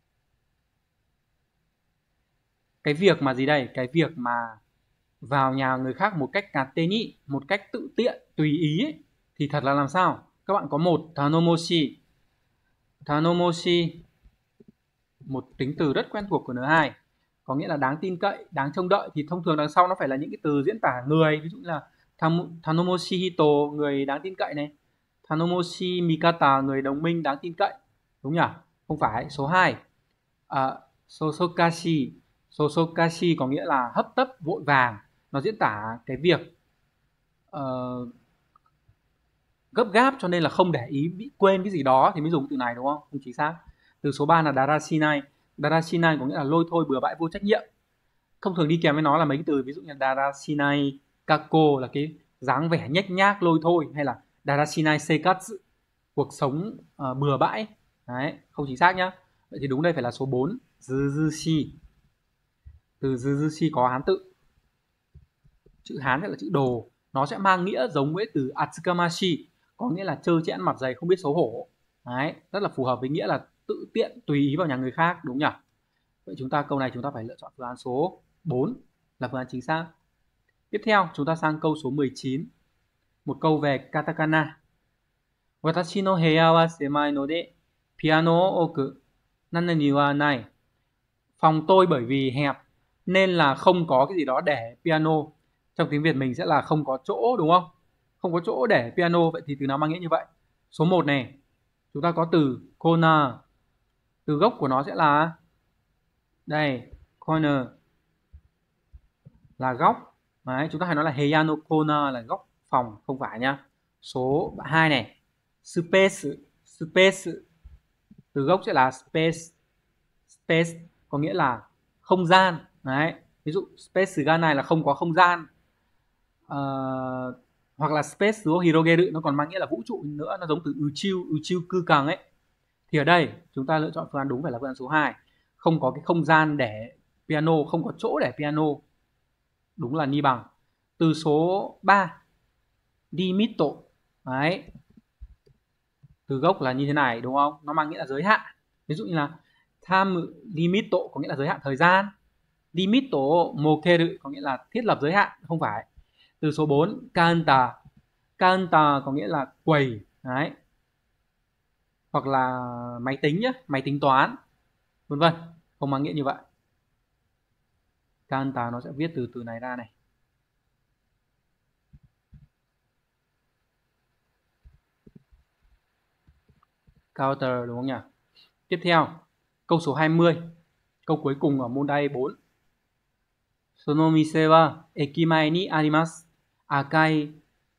Cái việc mà gì đây? Cái việc mà vào nhà người khác một cách tate ni, một cách tự tiện, tùy ý ấy, thì thật là làm sao? Các bạn có một tanomoshi. Tanomoshi, một tính từ rất quen thuộc của N hai, có nghĩa là đáng tin cậy, đáng trông đợi. Thì thông thường đằng sau nó phải là những cái từ diễn tả người, ví dụ như là Tanomoshi hito, người đáng tin cậy này. Tanomoshi mikata, người đồng minh đáng tin cậy. Đúng nhỉ? Không phải. Số hai, à, sosokashi. Sosokashi có nghĩa là hấp tấp, vội vàng. Nó diễn tả cái việc uh, gấp gáp, cho nên là không để ý, bị quên cái gì đó thì mới dùng từ này, đúng không? Không chính xác. Từ số ba là darashinai. Darashinai có nghĩa là lôi thôi, bừa bãi, vô trách nhiệm. Thông thường đi kèm với nó là mấy cái từ ví dụ như darashinai kako là cái dáng vẻ nhếch nhác, lôi thôi, hay là darashinai seikatsu, cuộc sống uh, bừa bãi. Đấy, không chính xác nhá. Vậy thì đúng đây phải là số bốn, zuzushi. Từ zuzushi có Hán tự. Chữ Hán sẽ là chữ đồ, nó sẽ mang nghĩa giống với từ atsukamashi, có nghĩa là trơ trẽn, mặt dày, không biết xấu hổ. Đấy, rất là phù hợp với nghĩa là tự tiện, tùy ý vào nhà người khác, đúng nhỉ? Vậy chúng ta câu này chúng ta phải lựa chọn phương án số bốn là phương án chính xác. Tiếp theo chúng ta sang câu số mười chín, một câu về katakana. Watashi no heya wa semai node piano o oku nanani wa nai. Phòng tôi bởi vì hẹp nên là không có cái gì đó để piano. Trong tiếng Việt mình sẽ là không có chỗ, đúng không? Không có chỗ để piano. Vậy thì từ nào mang nghĩa như vậy? Số một này, chúng ta có từ corner. Từ gốc của nó sẽ là đây, corner là góc. Đấy, chúng ta hay nói là heya no corner là góc phòng, không phải nhá. Số hai này, space. Space, từ gốc sẽ là space. Space có nghĩa là không gian. Đấy, ví dụ space ga này là không có không gian. Uh, hoặc là space của hirogeru nó còn mang nghĩa là vũ trụ nữa, nó giống từ uchiu, uchiu cư càng ấy. Thì ở đây chúng ta lựa chọn phương án đúng phải là phương án số hai, không có cái không gian để piano, không có chỗ để piano. Đúng là ni bằng. Từ số ba, limito. Đấy, từ gốc là như thế này, đúng không? Nó mang nghĩa là giới hạn. Ví dụ như là time limito có nghĩa là giới hạn thời gian. Limito mokeru có nghĩa là thiết lập giới hạn, không phải. Từ số bốn, kanta. Kanta có nghĩa là quầy. Đấy, hoặc là máy tính nhé, máy tính toán, vân vân, không mang nghĩa như vậy. Kanta nó sẽ viết từ từ này ra này. Counter, đúng không nhỉ? Tiếp theo, câu số hai mươi, câu cuối cùng ở môn đai bốn. Sono mise wa ekimai ni arimasu akai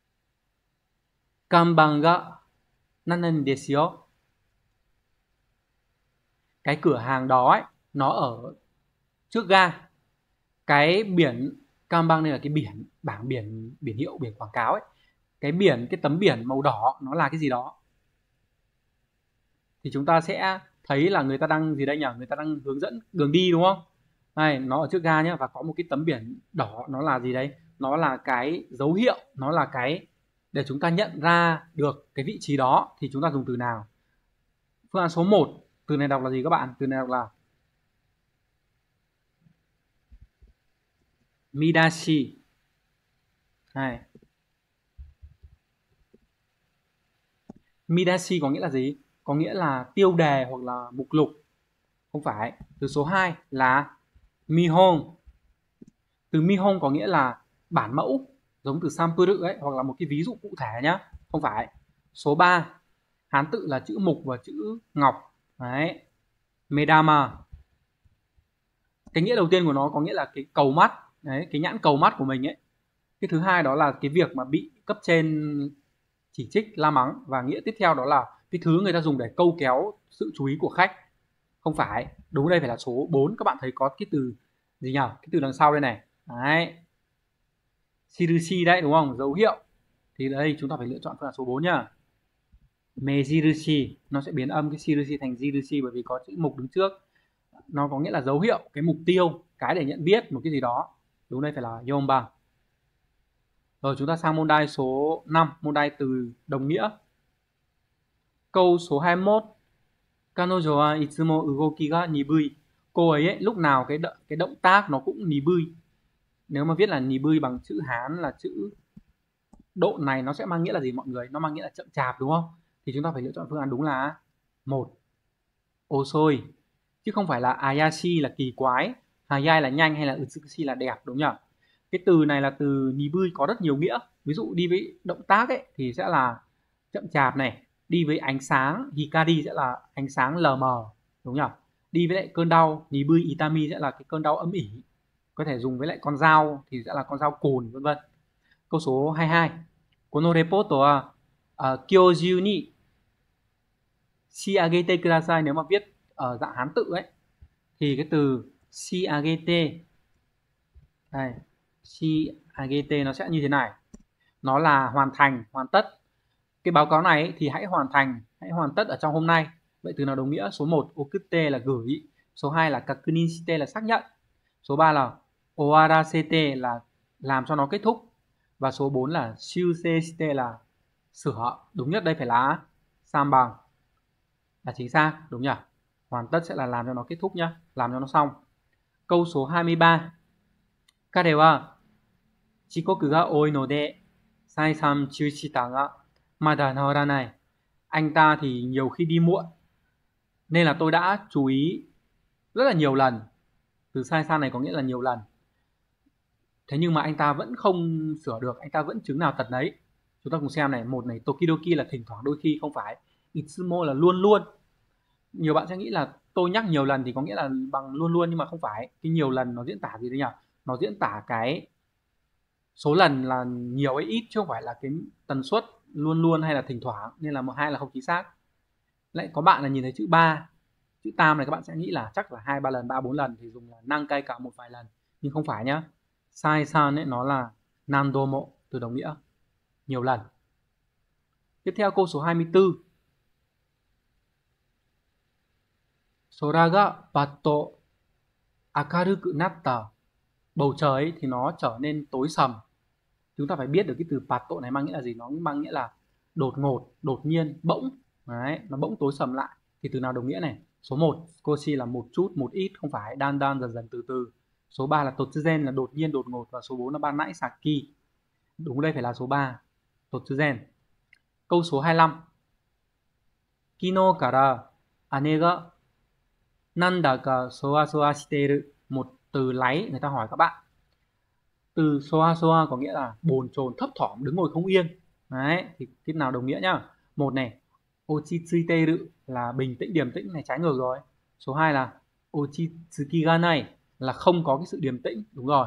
kanban ga nanan desu yo. Cái cửa hàng đó ấy, nó ở trước ga. Cái biển kanban này là cái biển, bảng biển, biển hiệu, biển quảng cáo ấy. Cái biển, cái tấm biển màu đỏ nó là cái gì đó? Thì chúng ta sẽ thấy là người ta đang gì đây nhỉ? Người ta đang hướng dẫn đường đi, đúng không? Đây, nó ở trước ga nhé, và có một cái tấm biển đỏ, nó là gì đấy? Nó là cái dấu hiệu, nó là cái Để chúng ta nhận ra được cái vị trí đó thì chúng ta dùng từ nào? Phương án số một, từ này đọc là gì các bạn? Từ này đọc là midashi. Này. Midashi có nghĩa là gì? Có nghĩa là tiêu đề hoặc là mục lục. Không phải. Từ số hai là mihon. Từ mihon có nghĩa là bản mẫu, giống từ sampuru ấy, hoặc là một cái ví dụ cụ thể nhá. Không phải. Số ba, Hán tự là chữ mục và chữ ngọc. Đấy. Medama. Cái nghĩa đầu tiên của nó có nghĩa là cái cầu mắt, đấy, cái nhãn cầu mắt của mình ấy. Cái thứ hai đó là cái việc mà bị cấp trên chỉ trích, la mắng, và nghĩa tiếp theo đó là cái thứ người ta dùng để câu kéo sự chú ý của khách. Không phải. Đúng, đây phải là số bốn. Các bạn thấy có cái từ gì nhỉ? Cái từ đằng sau đây này. Đấy. Shirushi đấy, đúng không? Dấu hiệu. Thì đây chúng ta phải lựa chọn phương án số bốn nhá. Mejirushi, nó sẽ biến âm cái shirushi thành jirushi bởi vì có chữ mục đứng trước. Nó có nghĩa là dấu hiệu, cái mục tiêu, cái để nhận biết một cái gì đó. Đúng, đây phải là yonban. Rồi chúng ta sang môn đai số năm, môn đai từ đồng nghĩa. Câu số hai mươi mốt. Kanojo wa itsumo ugoki ga nibui. Cô ấy, ấy lúc nào cái động, cái động tác nó cũng nibui. Nếu mà viết là nibui bằng chữ Hán là chữ độ này, nó sẽ mang nghĩa là gì mọi người? Nó mang nghĩa là chậm chạp, đúng không? Thì chúng ta phải lựa chọn phương án đúng là một, osoi, chứ không phải là ayashi là kỳ quái, hayai là nhanh, hay là utsukushi là đẹp, đúng nhỉ? Cái từ này là từ nibui có rất nhiều nghĩa. Ví dụ đi với động tác ấy thì sẽ là chậm chạp này, đi với ánh sáng hikari sẽ là ánh sáng lờ mờ, đúng nhỉ? Đi với lại cơn đau nibui itami sẽ là cái cơn đau âm ỉ, có thể dùng với lại con dao thì sẽ là con dao cồn, vân vân. Câu số hai mươi hai. Kono reporto wa uh, kyōju ni shiagete kudasai. Nếu mà viết ở dạng Hán tự ấy thì cái từ shiagete đây, shiagete nó sẽ như thế này. Nó là hoàn thành, hoàn tất. Cái báo cáo này ấy, thì hãy hoàn thành, hãy hoàn tất ở trong hôm nay. Vậy từ nào đồng nghĩa? Số một, okute là gửi. Số hai là kakunin shite là xác nhận. Số ba là owarasete là làm cho nó kết thúc. Và số bốn là shusei shite là sửa. Đúng nhất đây phải là sam bằng là chính xác, đúng nhỉ? Hoàn tất sẽ là làm cho nó kết thúc nhá, làm cho nó xong. Câu số hai mươi ba. Kare wa chikoku ga oi node sai-san chushita ga mada naoranai. Anh ta thì nhiều khi đi muộn nên là tôi đã chú ý rất là nhiều lần. Từ sai-san này có nghĩa là nhiều lần. Thế nhưng mà anh ta vẫn không sửa được, anh ta vẫn chứng nào tật nấy. Chúng ta cùng xem này. Một này, tokidoki là thỉnh thoảng, đôi khi, không phải. Itsumo là luôn luôn. Nhiều bạn sẽ nghĩ là tôi nhắc nhiều lần thì có nghĩa là bằng luôn luôn, nhưng mà không phải. Cái nhiều lần nó diễn tả gì đấy nhỉ? Nó diễn tả cái số lần là nhiều hay ít, chứ không phải là cái tần suất luôn luôn hay là thỉnh thoảng, nên là một hai là không chính xác. Lại có bạn là nhìn thấy chữ ba, chữ tam này các bạn sẽ nghĩ là chắc là hai ba lần, ba bốn lần thì dùng là năng cay cả một vài lần, nhưng không phải nhá. Sai san ấy nó là nandomo, từ đồng nghĩa nhiều lần. Tiếp theo câu số hai mươi tư. Sora ga batto akaruku natta. Bầu trời ấy thì nó trở nên tối sầm. Chúng ta phải biết được cái từ batto này mang nghĩa là gì. Nó mang nghĩa là đột ngột, đột nhiên, bỗng. Đấy, nó bỗng tối sầm lại. Thì từ nào đồng nghĩa này? Số một, koshi là một chút, một ít, không phải. Dan dan, dần dần, từ từ. Số ba là totsuzen là đột nhiên, đột ngột. Và số bốn là ban nãy saki. Đúng, đây phải là số ba, totsuzen. Câu số hai mươi lăm. Kino kara ane ga nanda ka soa soa shiteru. Một từ láy, người ta hỏi các bạn. Từ soa soa có nghĩa là bồn chồn, thấp thỏm, đứng ngồi không yên. Đấy, thì cái nào đồng nghĩa nhá. Một này, ochitsuiteru là bình tĩnh, điềm tĩnh, này trái ngược rồi. Số hai là ochitsuki ga nai là không có cái sự điềm tĩnh, đúng rồi.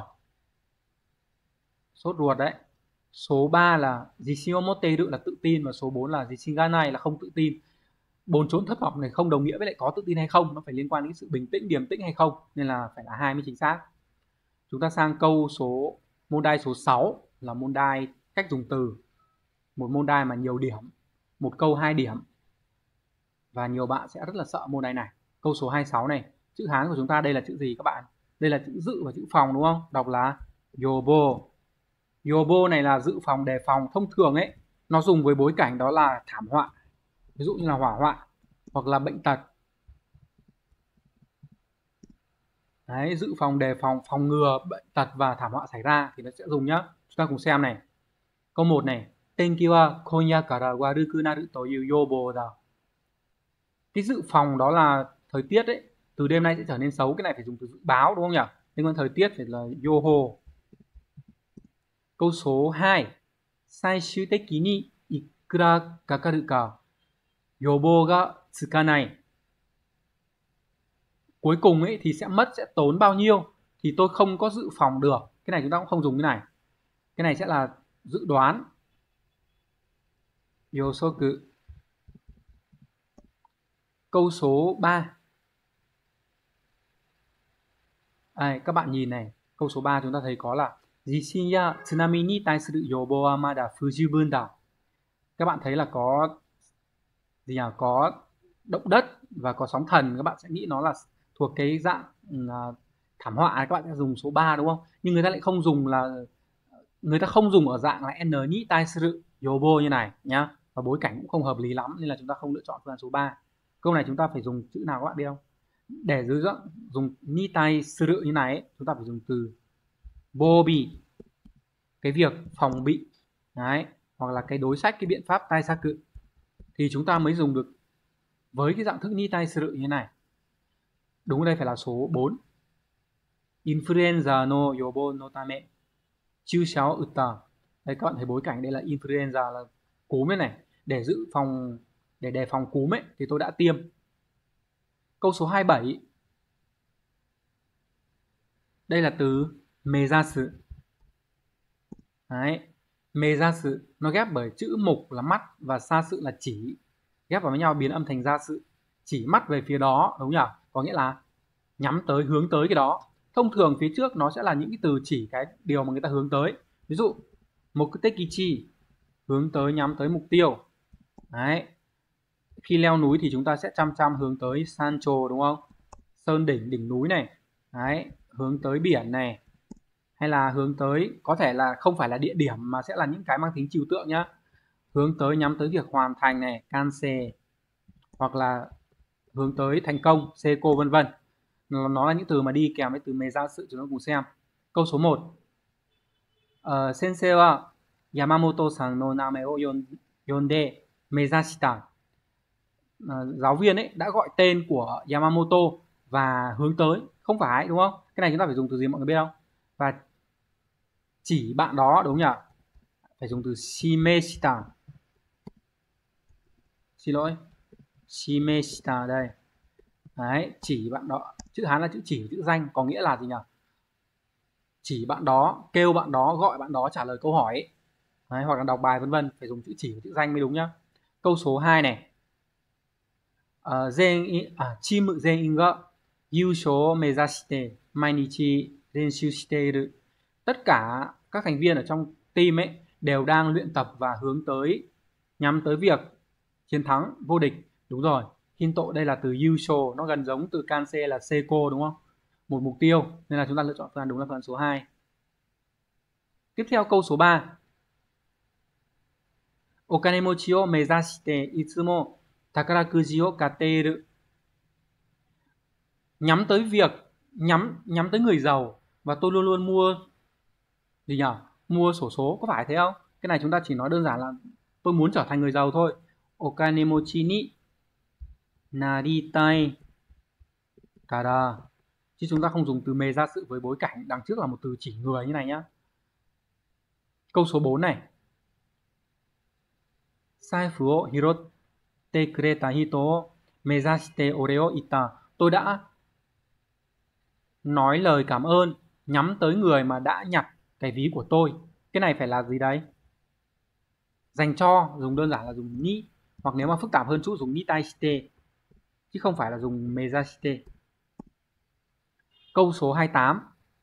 Sốt ruột đấy. Số ba là jishin o motteru là tự tin, và số bốn là jishin ga nai là không tự tin. Bồn chồn thấp thỏm này không đồng nghĩa với lại có tự tin hay không, nó phải liên quan đến sự bình tĩnh, điềm tĩnh hay không, nên là phải là hai mới chính xác. Chúng ta sang câu số môn đai số sáu là môn đai cách dùng từ. Một môn đai mà nhiều điểm, một câu hai điểm. Và nhiều bạn sẽ rất là sợ môn đai này. Câu số hai mươi sáu này, chữ Hán của chúng ta đây là chữ gì các bạn? Đây là chữ dự và chữ phòng, đúng không? Đọc là yobo. Yobo này là dự phòng, đề phòng thông thường ấy. nó dùng với bối cảnh đó là thảm họa, ví dụ như là hỏa hoạn hoặc là bệnh tật. Đấy, dự phòng, đề phòng, phòng ngừa bệnh tật và thảm họa xảy ra thì nó sẽ dùng nhá. Chúng ta cùng xem này. Câu một này, Tenki wa konya kara waruku naru toiu yobo da. Cái dự phòng đó là thời tiết ấy, từ đêm nay sẽ trở nên xấu, cái này phải dùng từ dự báo đúng không nhỉ? Liên quan thời tiết phải là yoho. Câu số hai, saishū teki ni ikura kakaru ka yobo ga tsukanai. Cuối cùng ấy thì sẽ mất, sẽ tốn bao nhiêu thì tôi không có dự phòng được. Cái này chúng ta cũng không dùng cái này. Cái này sẽ là dự đoán. Yosoku. Câu số ba. À, các bạn nhìn này, câu số ba chúng ta thấy có là Jishin ya tsunami ni taisuru yobo wa mada fujibun da. Các bạn thấy là có gì nhỉ? Có động đất và có sóng thần, các bạn sẽ nghĩ nó là thuộc cái dạng uh, thảm họa, các bạn sẽ dùng số ba đúng không? Nhưng người ta lại không dùng là người ta không dùng ở dạng là n ni taisuru yobo như này nhá, và bối cảnh cũng không hợp lý lắm nên là chúng ta không lựa chọn phương án số ba. Câu này chúng ta phải dùng chữ nào các bạn biết không? Để dưới dạng dùng ni taisuru như này ấy, chúng ta phải dùng từ bobi, cái việc phòng bị đấy, hoặc là cái đối sách, cái biện pháp taisaku thì chúng ta mới dùng được với cái dạng thức ni taisuru như thế này. Đúng, ở đây phải là số bốn. Influenza no yobo no tame chusha o utta. Đây các bạn thấy bối cảnh đây là influenza là cúm ấy này, để dự phòng, để đề phòng cúm ấy thì tôi đã tiêm. Câu số hai mươi bảy. Đây là từ mezasu. Đấy, mezasu nó ghép bởi chữ mục là mắt và sa sự là chỉ, ghép vào với nhau biến âm thành gia sự, chỉ mắt về phía đó đúng nhỉ? Có nghĩa là nhắm tới, hướng tới cái đó. Thông thường phía trước nó sẽ là những cái từ chỉ cái điều mà người ta hướng tới. Ví dụ mokutekichi, hướng tới, nhắm tới mục tiêu. Đấy. Khi leo núi thì chúng ta sẽ chăm chăm hướng tới sancho đúng không? Sơn đỉnh, đỉnh núi này. Đấy, hướng tới biển này. Hay là hướng tới, có thể là không phải là địa điểm mà sẽ là những cái mang tính trừu tượng nhá. Hướng tới, nhắm tới việc hoàn thành này, kanse. Hoặc là hướng tới thành công, seiko vân vân. Nó là những từ mà đi kèm với từ mezasu, chúng ta cùng xem. Câu số một. Uh, Sensei wa Yamamoto-san no name o yonde mezashita. Uh, giáo viên ấy đã gọi tên của Yamamoto và hướng tới, không phải đúng không? Cái này chúng ta phải dùng từ gì mọi người biết không? Và chỉ bạn đó đúng nhỉ? Phải dùng từ shimeshita. Xin lỗi. Shimeshita đây. Đấy, chỉ bạn đó. Chữ Hán là chữ chỉ, chữ danh, có nghĩa là gì nhỉ? Chỉ bạn đó, kêu bạn đó, gọi bạn đó trả lời câu hỏi ấy. Đấy, hoặc là đọc bài vân vân, phải dùng chữ chỉ và chữ danh mới đúng nhá. Câu số hai này. Uh, à, chimu zenin ga yūshō mezashite mainichi renshu shiteiru. Tất cả các thành viên ở trong team ấy đều đang luyện tập và hướng tới, nhắm tới việc chiến thắng vô địch. Đúng rồi, Hinto đây là từ yūshō, nó gần giống từ kanse là seiko đúng không? Một mục tiêu, nên là chúng ta lựa chọn phương án đúng là phương án số hai. Tiếp theo câu số ba. Okanemochi o mezashite itsumo takarakuji o kateiru. Nhắm tới việc, nhắm nhắm tới người giàu và tôi luôn luôn mua gì nhỉ? Mua xổ số, có phải thế không? Cái này chúng ta chỉ nói đơn giản là tôi muốn trở thành người giàu thôi. Okanemochi ni naritai kara. Chứ chúng ta không dùng từ mezasu với bối cảnh đằng trước là một từ chỉ người như này nhá. Câu số bốn này. Saifu o hirotte kureta hito o mezashite ore o ita. Tôi đã nói lời cảm ơn nhắm tới người mà đã nhặt cái ví của tôi. Cái này phải là gì đấy? Dành cho, dùng đơn giản là dùng ni, hoặc nếu mà phức tạp hơn chút dùng ni taishite, chứ không phải là dùng mezashite. Câu số hai mươi tám.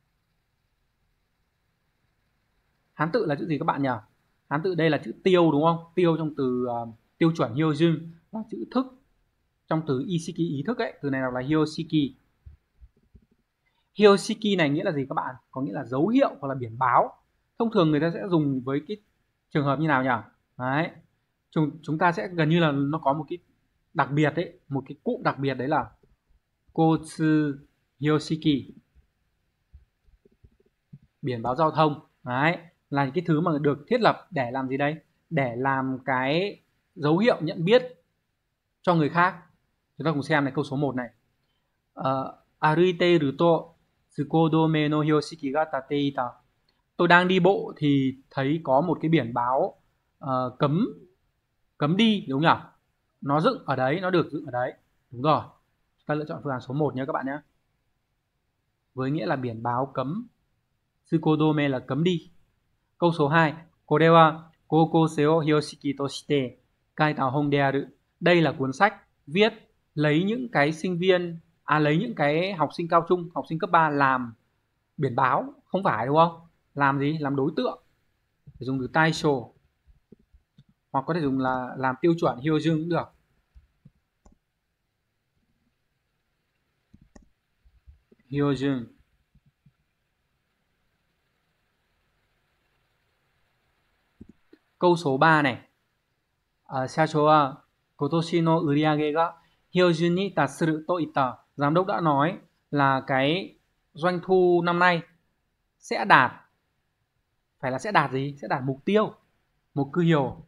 Hán tự là chữ gì các bạn nhỉ? Hán tự đây là chữ tiêu đúng không? Tiêu trong từ uh, tiêu chuẩn hyojun, và chữ thức trong từ ishiki, ý thức ấy, từ này là hyoshiki. Hyoshiki này nghĩa là gì các bạn? Có nghĩa là dấu hiệu hoặc là biển báo. Thông thường người ta sẽ dùng với cái trường hợp như nào nhỉ? Đấy. Chúng, chúng ta sẽ gần như là nó có một cái đặc biệt đấy, một cái cụm đặc biệt đấy là Kotsu Hyoshiki, biển báo giao thông. Đấy, là những cái thứ mà được thiết lập để làm gì đây? Để làm cái dấu hiệu nhận biết cho người khác. Chúng ta cùng xem này, câu số một này. Uh, Aruiteru to tsukodome no hyoshiki ga tateita. Tôi đang đi bộ thì thấy có một cái biển báo uh, cấm cấm đi, đúng không nhỉ? Nó dựng ở đấy, nó được dựng ở đấy. Đúng rồi. Chúng ta lựa chọn phương án số một nhé các bạn nhé. Với nghĩa là biển báo cấm. Tsukodome là cấm đi. Câu số hai. Kore wa kokousei o hyoshiki to shite kaita hon de aru. Đây là cuốn sách viết lấy những cái sinh viên, à lấy những cái học sinh cao trung, học sinh cấp ba làm biển báo, không phải đúng không? Làm gì? Làm đối tượng. Phải dùng từ taisho. Hoặc có thể dùng là làm tiêu chuẩn hyojun cũng được. Hyojun. Câu số ba này. Shacho wa kotoshi no uriage ga hyojun ni tatsuru to itta. Giám đốc đã nói là cái doanh thu năm nay sẽ đạt, phải là sẽ đạt gì? Sẽ đạt mục tiêu. Một cư hiểu.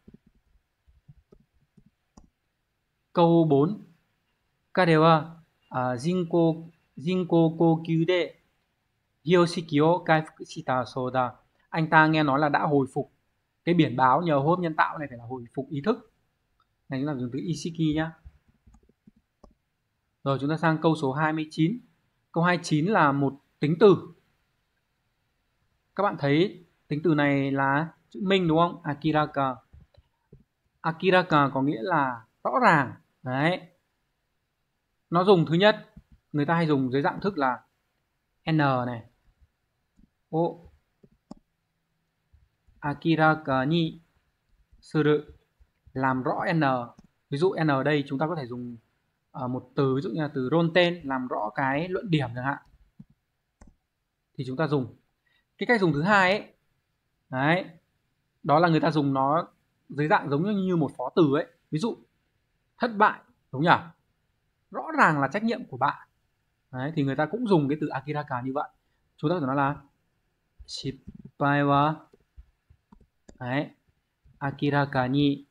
Câu bốn. Kare wa jinkou jinkou kokyū de hyoshiki o kaifuku shita sou da. Anh ta nghe nói là đã hồi phục cái biển báo nhờ hô hấp nhân tạo này, phải là hồi phục ý thức. Này chúng ta dùng từ ishiki nhá. Rồi chúng ta sang câu số hai mươi chín. Câu hai mươi chín là một tính từ. Các bạn thấy tính từ này là chữ minh đúng không? Akiraka. Akiraka có nghĩa là rõ ràng. Đấy. Nó dùng thứ nhất, người ta hay dùng dưới dạng thức là N này. O. Akiraka ni suru. Làm rõ N. Ví dụ N ở đây chúng ta có thể dùng uh, một từ, ví dụ như là từ ronten, làm rõ cái luận điểm chẳng hạn. Thì chúng ta dùng. Cái cách dùng thứ hai ấy, đấy, đó là người ta dùng nó dưới dạng giống như, như một phó từ ấy. Ví dụ thất bại, đúng nhỉ? Rõ ràng là trách nhiệm của bạn. Đấy, thì người ta cũng dùng cái từ akiraka như vậy. Chúng ta có thể nói là shippai wa đấy, akiraka ni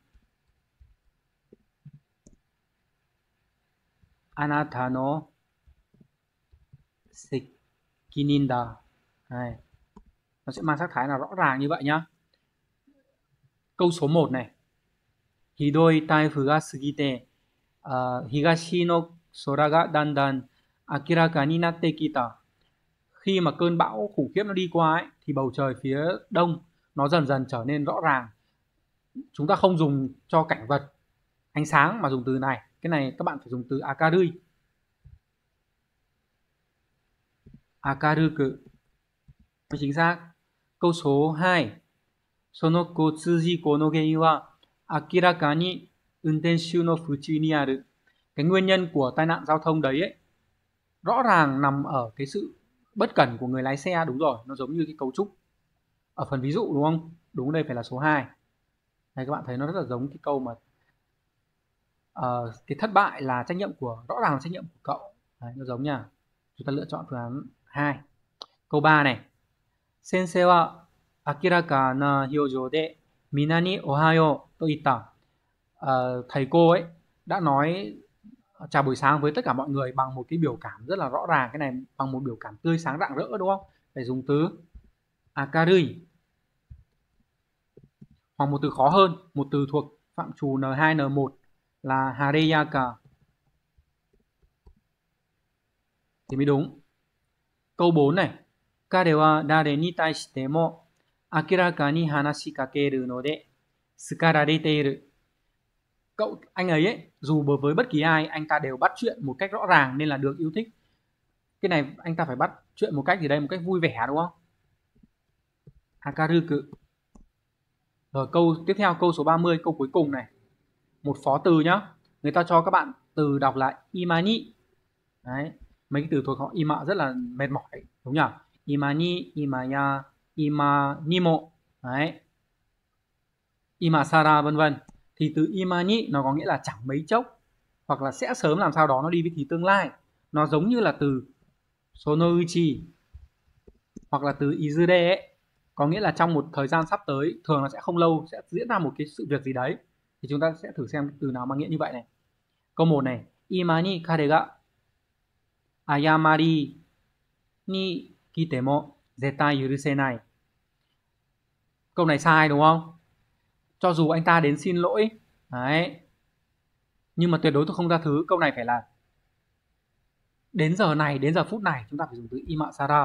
anata no sekinin da. Đấy. Nó sẽ mang sắc thái là rõ ràng như vậy nhá. Câu số một này. Hidoi taifu ga sugite uh, higashi no sora ga dandan akiraka ni natte kita. Khi mà cơn bão khủng khiếp nó đi qua ấy, thì bầu trời phía đông nó dần dần trở nên rõ ràng. Chúng ta không dùng cho cảnh vật, ánh sáng mà dùng từ này. Cái này các bạn phải dùng từ akarui. Akaruku. Chính xác. Câu số hai. Sono kotsujikou no gein wa akiraka ni untenshu no fuchu ni aru. Cái nguyên nhân của tai nạn giao thông đấy ấy, rõ ràng nằm ở cái sự bất cẩn của người lái xe. Đúng rồi, nó giống như cái cấu trúc ở phần ví dụ đúng không? Đúng, đây phải là số hai. Đây các bạn thấy nó rất là giống cái câu mà uh, cái thất bại là trách nhiệm của, rõ ràng là trách nhiệm của cậu. Đấy, nó giống nha. Chúng ta lựa chọn phương án hai. Câu ba này. Sensei wa akiraka na hyojou de mina ni ohayo to itta. Uh, thầy cô ấy đã nói chào buổi sáng với tất cả mọi người bằng một cái biểu cảm rất là rõ ràng. Cái này bằng một biểu cảm tươi sáng rạng rỡ đúng không? Phải dùng từ akarui. Hoặc một từ khó hơn, một từ thuộc phạm trù N hai, N một là hareyaka thì mới đúng. Câu bốn này. Kare wa dare ni taishite mo akiraka ni hanashi kakeru no de tsukararete iru. Cậu anh ấy, ấy dù với bất kỳ ai anh ta đều bắt chuyện một cách rõ ràng nên là được yêu thích. Cái này anh ta phải bắt chuyện một cách gì đây, một cách vui vẻ đúng không? Akaruku. Rồi câu tiếp theo, câu số ba mươi, câu cuối cùng này. Một phó từ nhá. Người ta cho các bạn từ đọc là imani. Đấy, mấy cái từ thuộc họ ima rất là mệt mỏi, đúng nhỉ? Imani, imaya, imanimo. Đấy. imasara vân vân. Thì từ imani nó có nghĩa là chẳng mấy chốc hoặc là sẽ sớm, làm sao đó nó đi với thì tương lai. Nó giống như là từ sonouchi hoặc là từ izure ấy, có nghĩa là trong một thời gian sắp tới, thường là sẽ không lâu sẽ diễn ra một cái sự việc gì đấy. Thì chúng ta sẽ thử xem từ nào mang nghĩa như vậy này. Câu một này, imani kare ga ayamari ni kitemo zetai yurusenai. Câu này sai đúng không? Cho dù anh ta đến xin lỗi, đấy, nhưng mà tuyệt đối tôi không tha thứ. Câu này phải là đến giờ này, đến giờ phút này, chúng ta phải dùng từ imasara.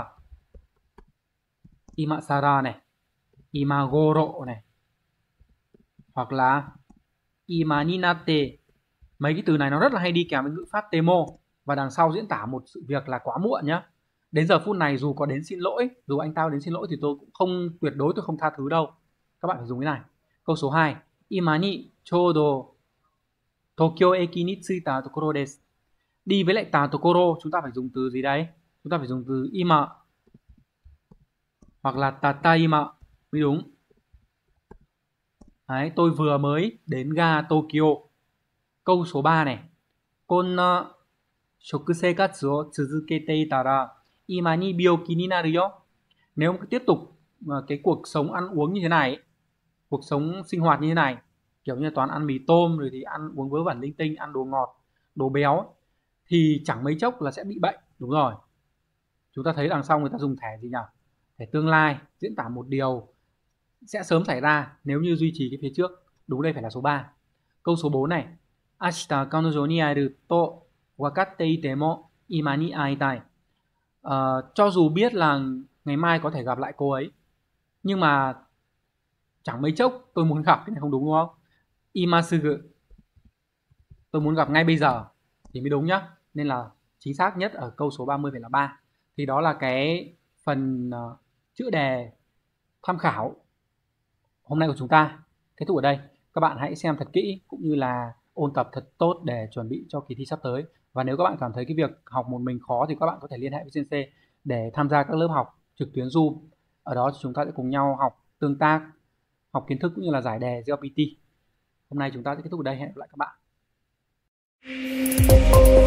Imasara này, imagoro này, hoặc là imaninate. Mấy cái từ này nó rất là hay đi kèm với ngữ pháp temo, và đằng sau diễn tả một sự việc là quá muộn nhá. Đến giờ phút này dù có đến xin lỗi, dù anh ta đến xin lỗi thì tôi cũng không, tuyệt đối tôi không tha thứ đâu. Các bạn phải dùng cái này. Câu số hai, imani chodo Tokyo eki ni tsuita tokoro desu. Đi với lại ta tokoro, chúng ta phải dùng từ gì đấy? Chúng ta phải dùng từ ima hoặc là tataima mới đúng. Đấy, tôi vừa mới đến ga Tokyo. Câu số ba này, konna shoku seikatsu o tsuzukete itara ima ni byoki ni naru yo. Nếu tiếp tục cái cuộc sống ăn uống như thế này, cuộc sống sinh hoạt như thế này, kiểu như toàn ăn mì tôm rồi thì ăn uống vớ vẩn linh tinh, ăn đồ ngọt, đồ béo, thì chẳng mấy chốc là sẽ bị bệnh. Đúng rồi. Chúng ta thấy đằng sau người ta dùng thẻ gì nhỉ? Thẻ tương lai, diễn tả một điều sẽ sớm xảy ra nếu như duy trì cái phía trước. Đúng, đây phải là số ba. Câu số bốn này, ashita kanojo ni aeru to wakatte ite mo ima ni aitai. Uh, cho dù biết là ngày mai có thể gặp lại cô ấy, nhưng mà chẳng mấy chốc tôi muốn gặp. Cái này không đúng đúng không? Imasugu, tôi muốn gặp ngay bây giờ thì mới đúng nhá. Nên là chính xác nhất ở câu số ba mươi phải là ba. Thì đó là cái phần uh, chữa đề tham khảo hôm nay của chúng ta. Kết thúc ở đây. Các bạn hãy xem thật kỹ cũng như là ôn tập thật tốt để chuẩn bị cho kỳ thi sắp tới. Và nếu các bạn cảm thấy cái việc học một mình khó thì các bạn có thể liên hệ với Sensei để tham gia các lớp học trực tuyến Zoom. Ở đó thì chúng ta sẽ cùng nhau học tương tác, học kiến thức cũng như là giải đề giê lờ pê tê. Hôm nay chúng ta sẽ kết thúc ở đây. Hẹn gặp lại các bạn.